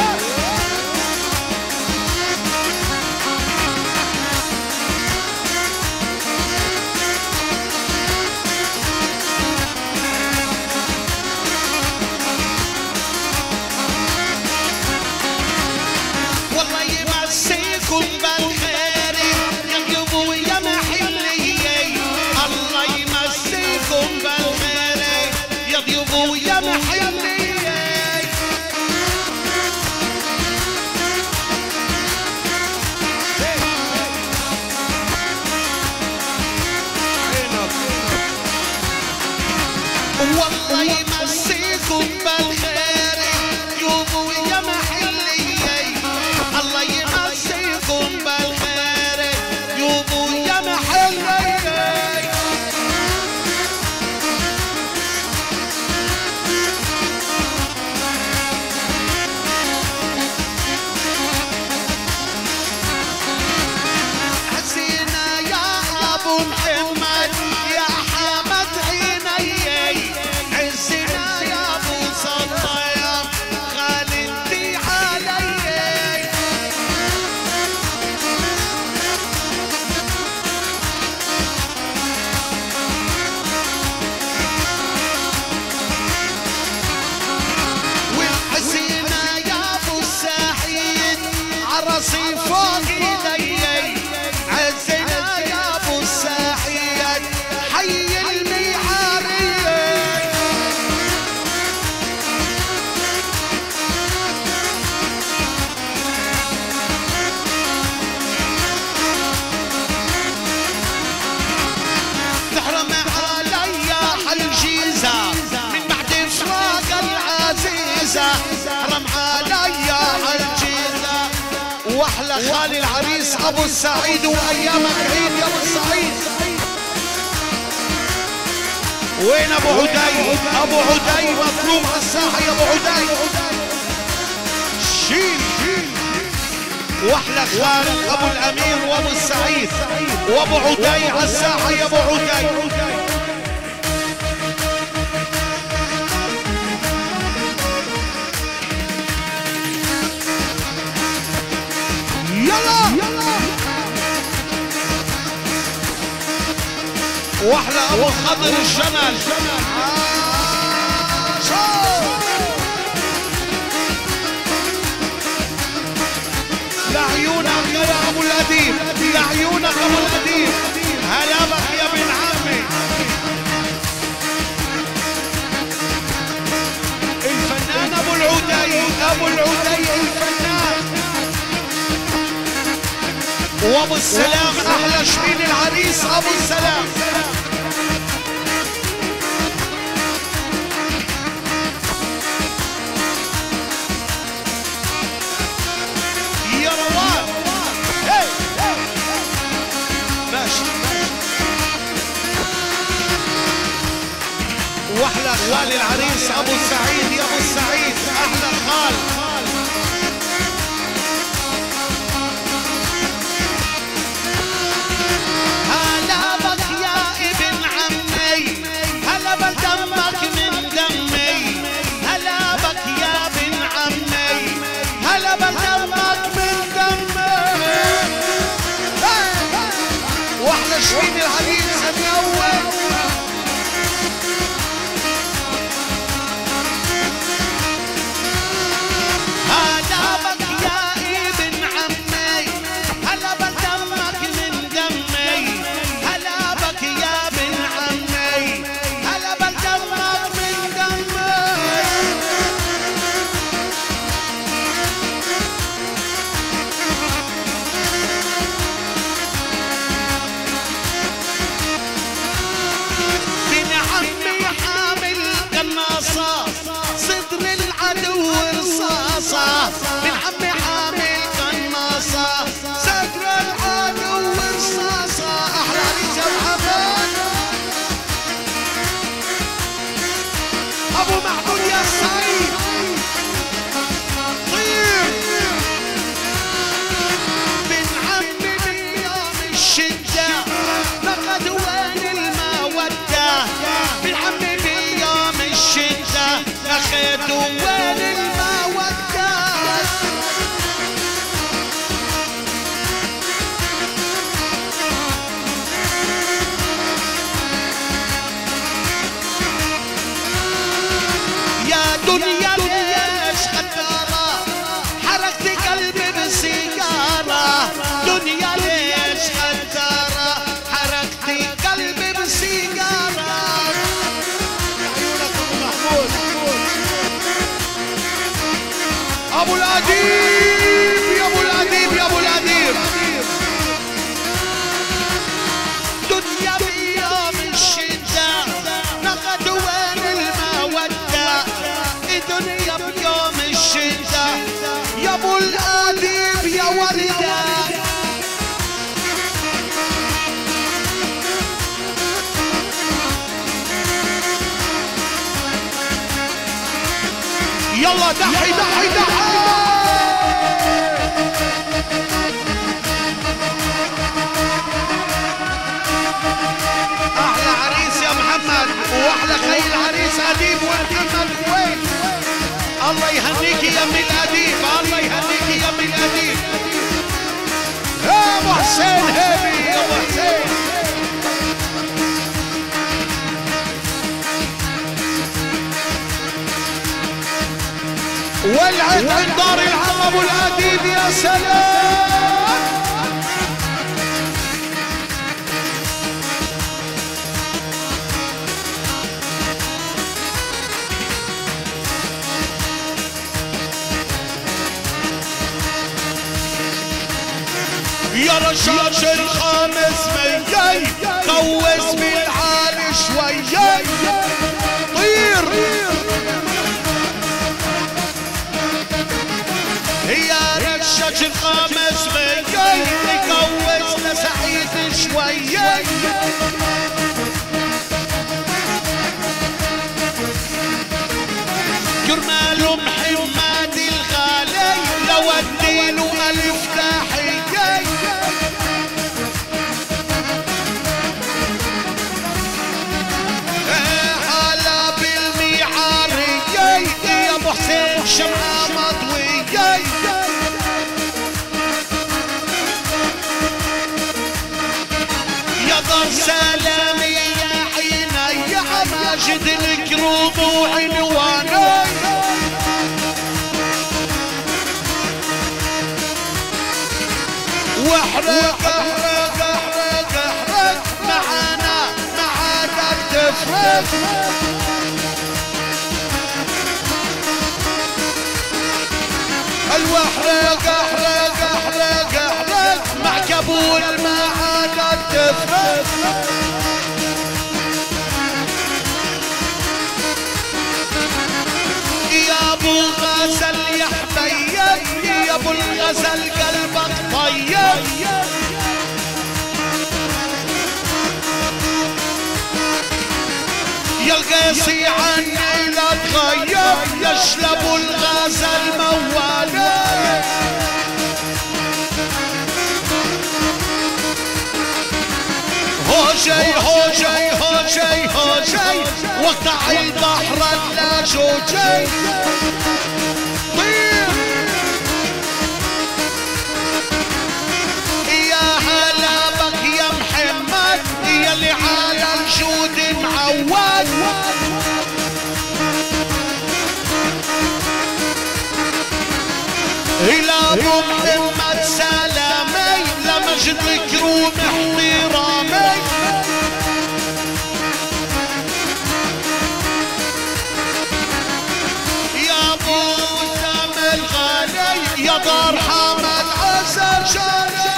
والله يمسيكم بالخير يا ابو يا محليي. الله يمسيكم بالخير يا ابو يا محليي. والله يمسيكم بالخير يا ابو يا محليي. الله يمسيكم بالخير يا ابو يا محليي. حسينا يا ابو محمد يا حامد عيني. عزنا يا ابو صلاح خالدي علي. والحسينا يا ابو السعيد عرسي فوق ايدي. عزنا يا ابو السعيد ابو السعيد وايامك عيد يا ابو السعيد. وين ابو عدي؟ ابو عدي مطلوب على الساحه يا ابو عدي. شيل واحلى خالد ابو الامير وابو السعيد وابو عدي على الساحه يا ابو عدي. يلا واحلى ابو خضر الجمل. لعيونك يا ابو الاديب، لعيونك ابو الاديب. هلا بك يا ابن عمي. الفنان ابو العدي، ابو العدي الفنان. وابو السلام احلى شبين العريس ابو السلام. يا روان ماشي. واحلى خال العريس ابو السعيد يا ابو السعيد، احلى خال. دمك من دمي، هلا بك يا بن عمي، هلا بدمك من دمي. واحلى شبين العريس ميوم. هلا بك يا ابن عمي، هلا بدمك من دمي، هلا بك يا بن عمي، هلا بدمك من دمي. بن عمي حامل قناصة، صدر العدو رصاصة. بن عمي حامل قناصة، صدر العدو رصاصة. أحلى عريس يا محمد أبو معبود يا سعيد. طير بن عمي بيوم الشدة، نقد وين المودة. بن عمي بيوم الشدة، نقد وين المودة. يا دنيا ليش خدارة، حركت قلبي بسيجارة. دنيا ليش خدارة، حركت قلبي بسيجارة. عيونك ابو محمود ابو الاديب، يا ابو الاديب يا ابو الاديب. دنيا بيوم الشدة، نقد وين المودة. دنيا بيوم الشدة يا ابو الاديب يا وردة. يلا دحي دحي دحي. احلى عريس يا محمد، واحلى خي العريس اديب ومحمد وين. الله يهنيكي يا ابن الاديب، الله يهنيكي يا ابن الاديب. يا ابو حسين هيبي يا ابو حسين. ولعت عند دار العم ابو الاديب يا سلام. يا رشاش الخامس مياي، خوس بالعالي شوياي. طير يا رشاش الخامس مياي، شمعة مضوية يا دار سلامي يا عيني يا ماجد الكروب وعنواني واحرق احرق احرق احرق معانا معاك تفرق الواحرق احرق احرق احرق مع كابول معاك تفرق يا ابو غزل يا حبيب يا ابو الغزل قلبك طيب يا القيسي عني لا تغيب يشلب الغزل موالي هوجي هوجي هوجي هوجي وقع البحر اللاجوجي طير يا هلا بك يا محمد يا اللي على الجود معود إلى أبو محمد سلامي لمجد الكروم احترامي يا أبو دم الغالي يا دار حمد عسى شالي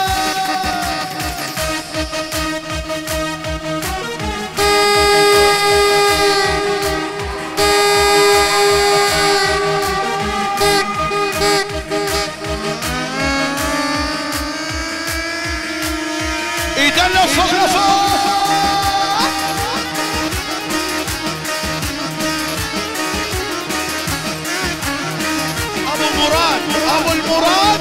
ابو مراد ابو المراد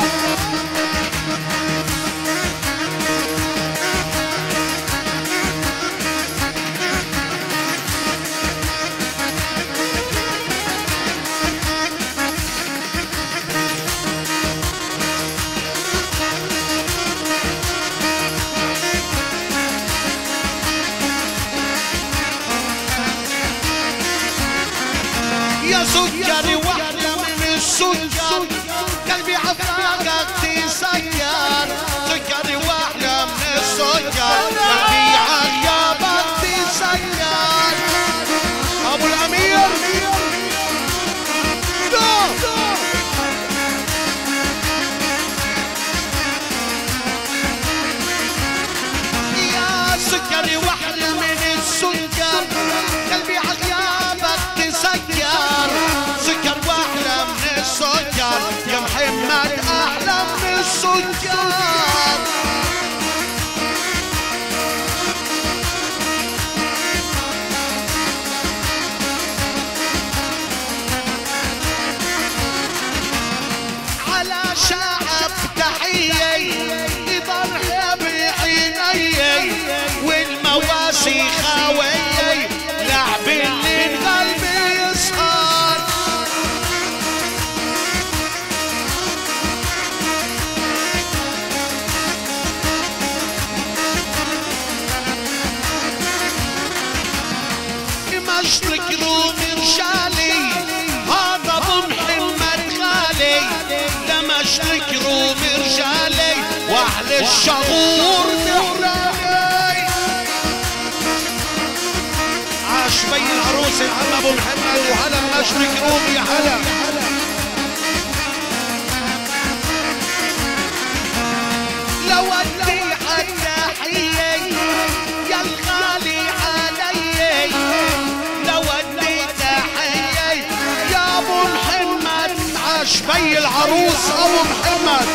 يا سكري واحدة من السكر قلبي عفاقك تسكر سكري واحدة من السكر قلبي عيابك تسكر ابو الامير يا سكري واحدة من السكر قلبي عيابك تسكر سكر واحلى من السكر يا محمد احلى من السكر على شعب تحيي يضرب بعيني والمواسي خاويي لعب اللي قلبي يسهر مشرق روم رجالي هذا ابو محمد غالي لمشرق روم رجالي واهل الشغور نحرقي عاش بي العروس العم ابو محمد وهلا المشرق روم يا هلا لو ادي التحيه يا الغالي علي لو ادي تحيه يا ابو محمد عاش بي العروس ابو محمد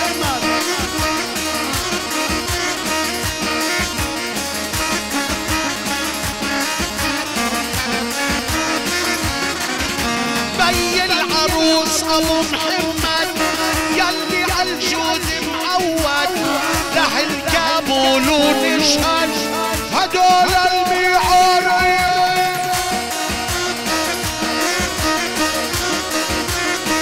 بي العروس ابو محمد يلي عالجود معود رح الكابول ونشهد هدول الميعارين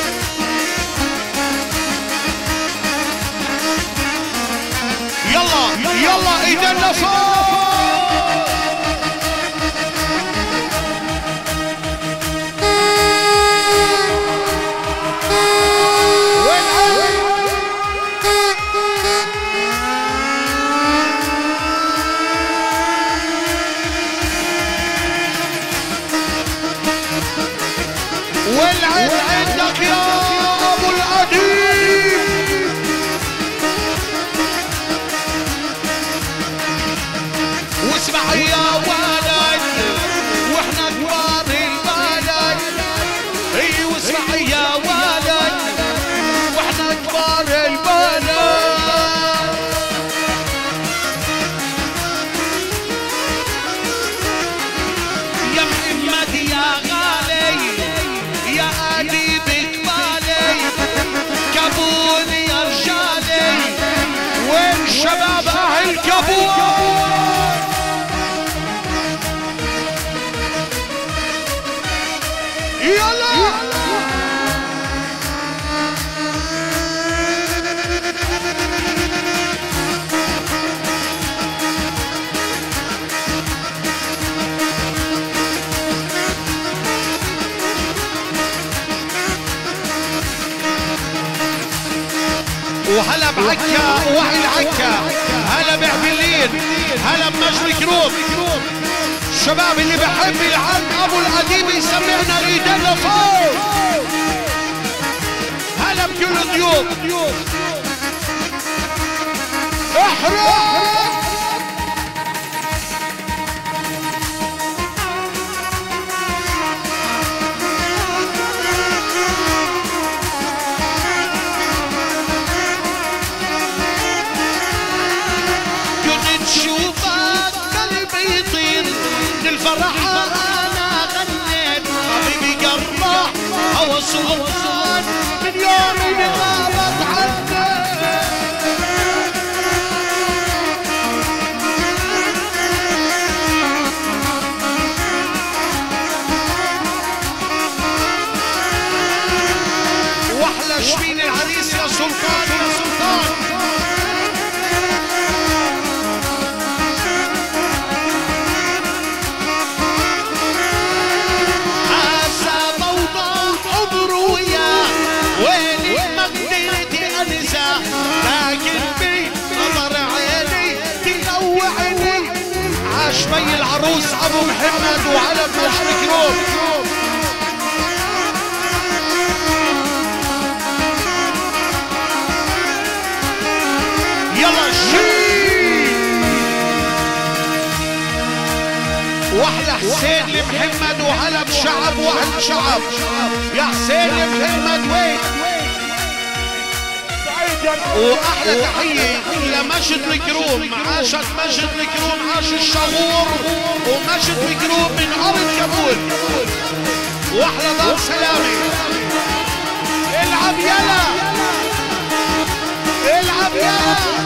والعين عندك يا ابو الاديب. واسمع يا ولد واحنا كبار البلد، اي واسمع يا ولد واحنا كبار البلد. يا محمد يا غالي يا اديب كبالي، كابول يا رجالي، وين شباب اهل كابول؟ يلا وهلا بعكا ووحي العكا، هلا بعبلين، هلا بمجد كروب. الشباب اللي بحب العم ابو الاديب يسمعنا ايدنا فوق. هلا بكل الضيوف. احرق شوفك قلبي يطير للفرح انا غنيت، حبيبي قرح هوى سلطان من يوم اللي غابت عنك. واحلى شبين العريس يا سلطان يا سلطان. شبي العروس ابو محمد وعلى مجد كروب. يلا شي واحلى حسين لمحمد وعلى بشعب واهل شعب. يا حسين لمحمد وين؟ واحلى تحيه لمجد الكروم. عاشت مجد الكروم، عاش الشغور ومجد الكروم من ارض كابول. واحلى دار سلامي. العب يلا العب يلا.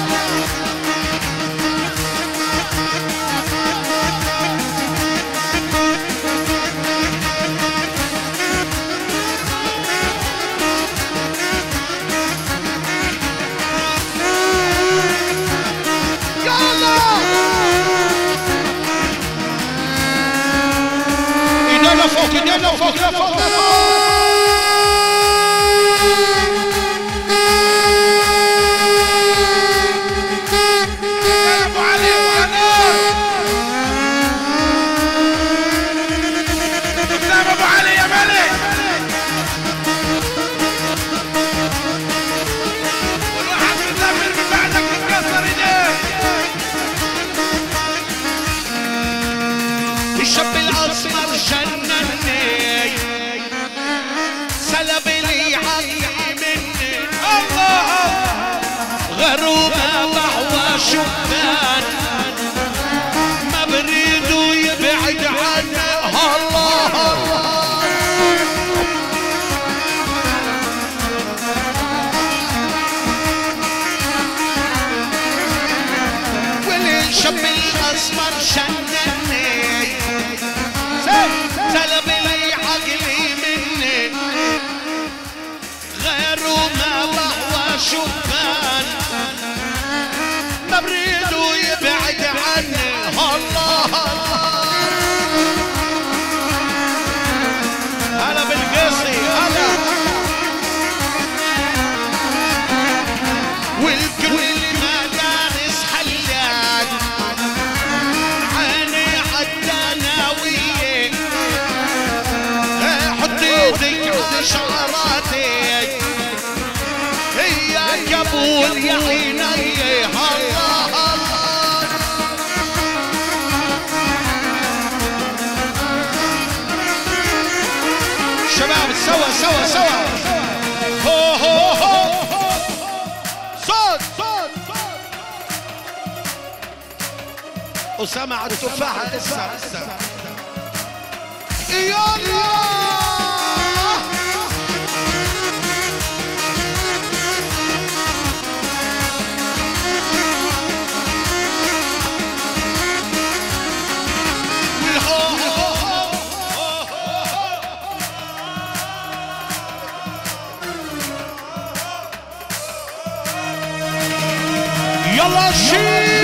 ايدينا فوق ايدينا فوق لفوق. ابو علي قدام ابو علي يا ملك. والواحد مسافر من بعدك تتكسر ايديه. الشاب الاسمر جنني، سلب لي عقلي مني. الله غروبه بحوى شبان، ما بريده يبعد عنه. الله والشاب الاسمر جنني، سلب لي عقلي مني. شعراتي هي قبول يا عيني الله الله. شباب سوا هو هو هو صوت وسمع التفاحة لسه يلا يلا شيل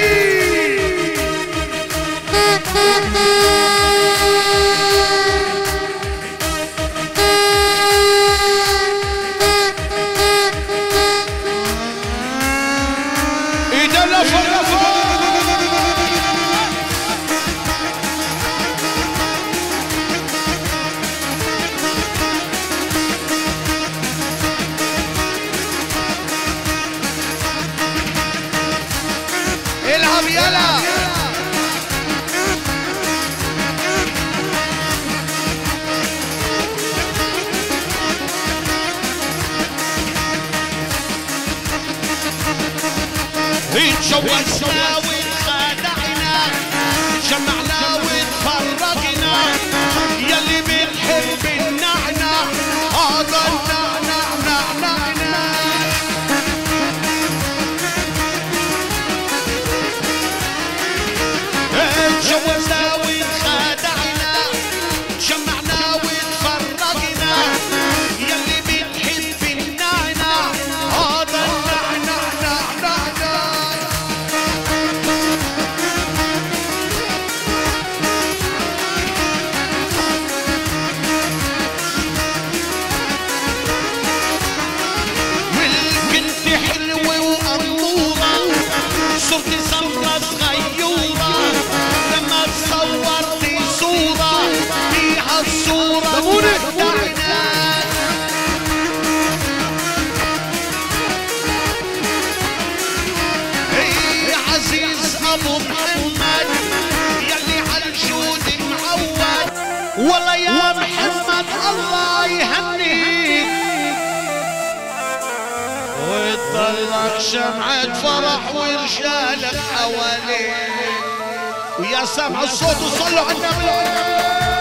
ايده لفوق العب يلا اتجوزنا واتخدعنا جمعنا واتفرقنا يلي بنحب النعنع هذا النعنع اتجوزنا واتخدعنا جمعنا واتفرقنا يلي بنحب النعنع هذا صرتي سمرة صغيورة لما تصورتي صورة فيها الصورة ودعنا يا عزيز أبو محمد يلي عالجود معود والله يا محمد الله يهنيك ويضلك شمعة فرح ورجالك حواليك ويا سامع الصوت وصلوا على النبي.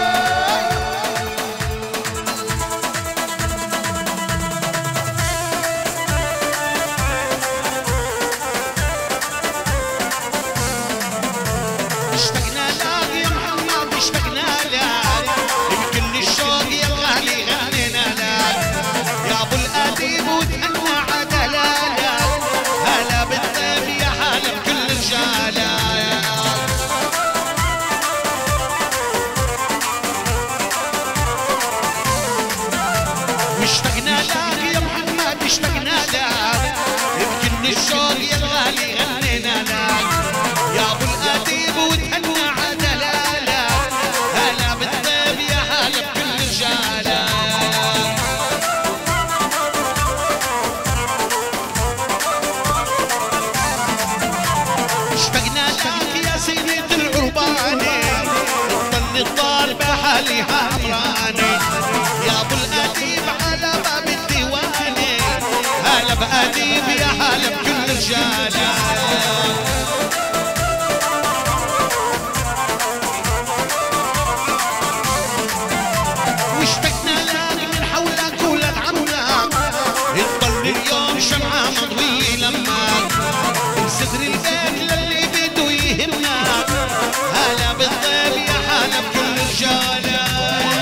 اشتقنا لك يا محمد اشتقنا لك بكل الشوق يا الغالي غنينا لك يا ابو الاديب وتهنى عدلالك هلا بالطيب يا هلا بكل رجالك واشتقنا لك يا محمد اشتقنا لك بكل الشوق يا الغالي غنينا لك يا ابو الاديب وتهنى عدلالك هلا بالطيب يا هلا بكل رجالك اشتقنا لك يا سيدة العرباني تضل الدار بحالي هراني يا ابو الاديب على باب الديواني هلا باديب يا هلا بكل رجالك واشتقنا لك من حولك ولاد عمك تضل اليوم شمعة مضوية لمك من صدر البيت للي بده يهمك هلا بالطيب يا هلا بكل رجالك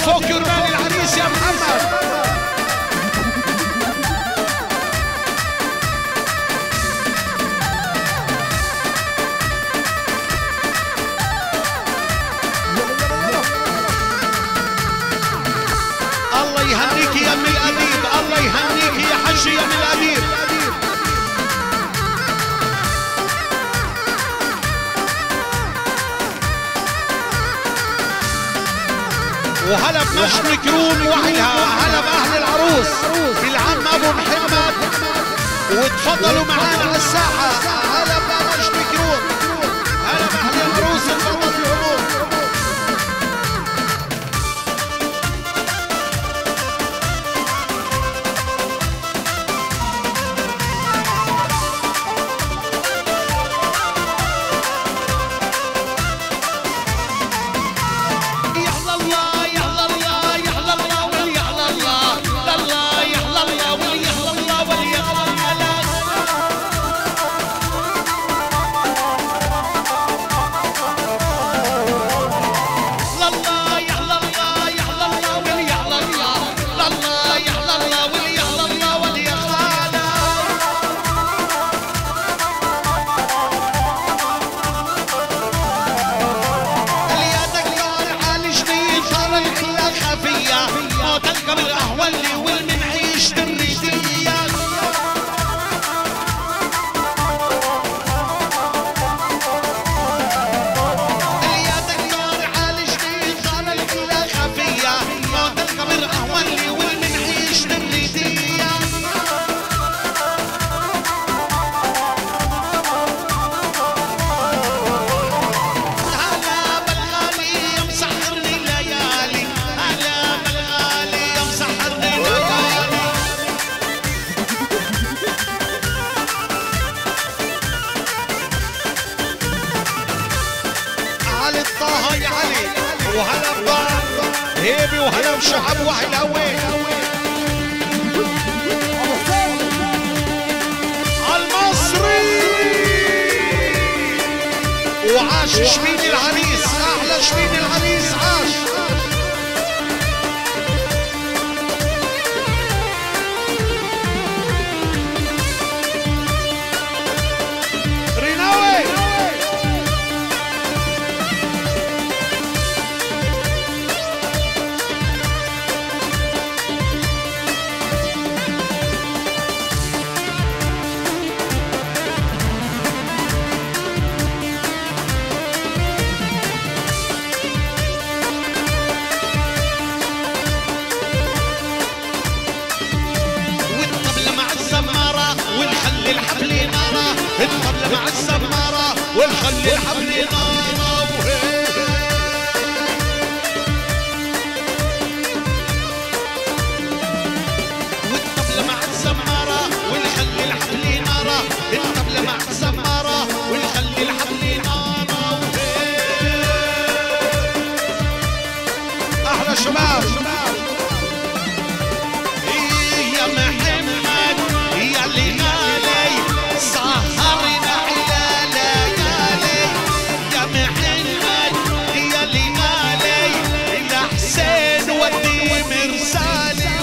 فوق كربان العريس يا محمد. الله يهنيك يا ام الاديب، الله يهنيك يا حجي يا ام الاديب. وهلا بمجد كروم وحدها، هلا باهل العروس بالعم ابو محمد، وتفضلوا معانا على الساحه. هلا بمجد كروم، هلا باهل العروس، تفضلوا العموم. وهلا بضال هيبي وهلا بشعب وهلا وين المصري. وعاش شبين العريس، احلى شبين العريس عاش. الطبلة مع الزمارة ونخلي الحبل نارة. والطبلة مع الزمارة ونخلي الحبل نارة، الطبلة مع الزمارة ونخلي الحبل نارة. أحلى شباب يا محمد يا اللي غالي سهرنا على ليالي، يا محمد يا اللي غالي الحسين ودي مرسالي.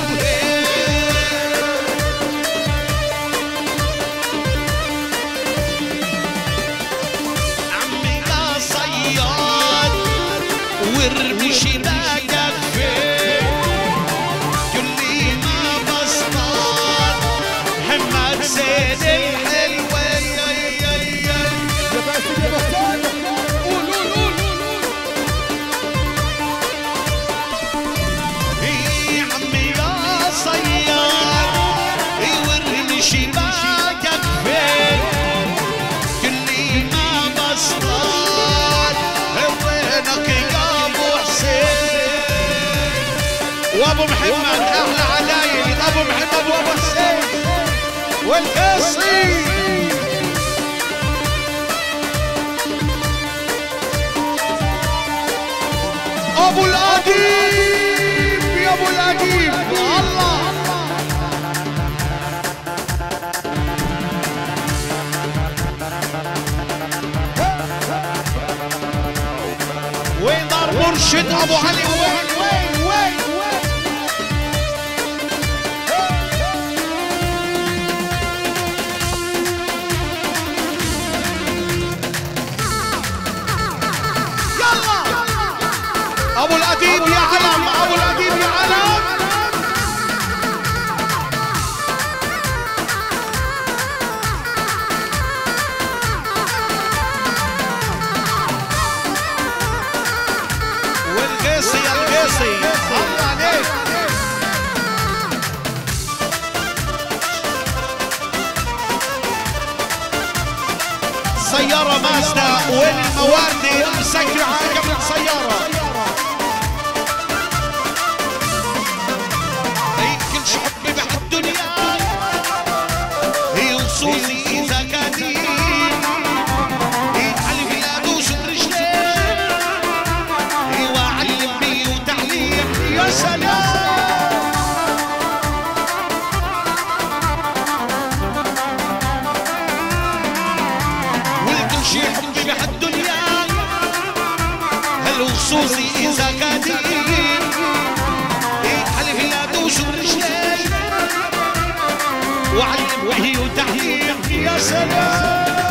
عمي يا صياد وارمي شباكك فين، كل ما بصطاد محمد زين الحلوة. يا عمي يا صياد ورني شباكك فين، كل ما بصطاد وينك يا ابو حسين. وابو محمد احلى علايل، ابو محمد وابو حسين والقصي. ابو الاديب يا ابو الاديب الله. وين دار مرشد ابو علي؟ وين وين وين ابو الاديب يا علم، ابو الاديب يا علم. والقيسي يا القيسي الله عليك. سيارة مازدا وين المواردي مسكرة قبل السيارة. هي كل شي حبي بهالدنيا هي وصولي إذا كاني هي حلفي لا أدوس برجلي هي وأعلم بي وتعليم. يا سلام شي حبي بهالدنيا هالوصوصي إذا قادر حلفي لا أدوس برجلي وأعلم به وتعليم. يا سلام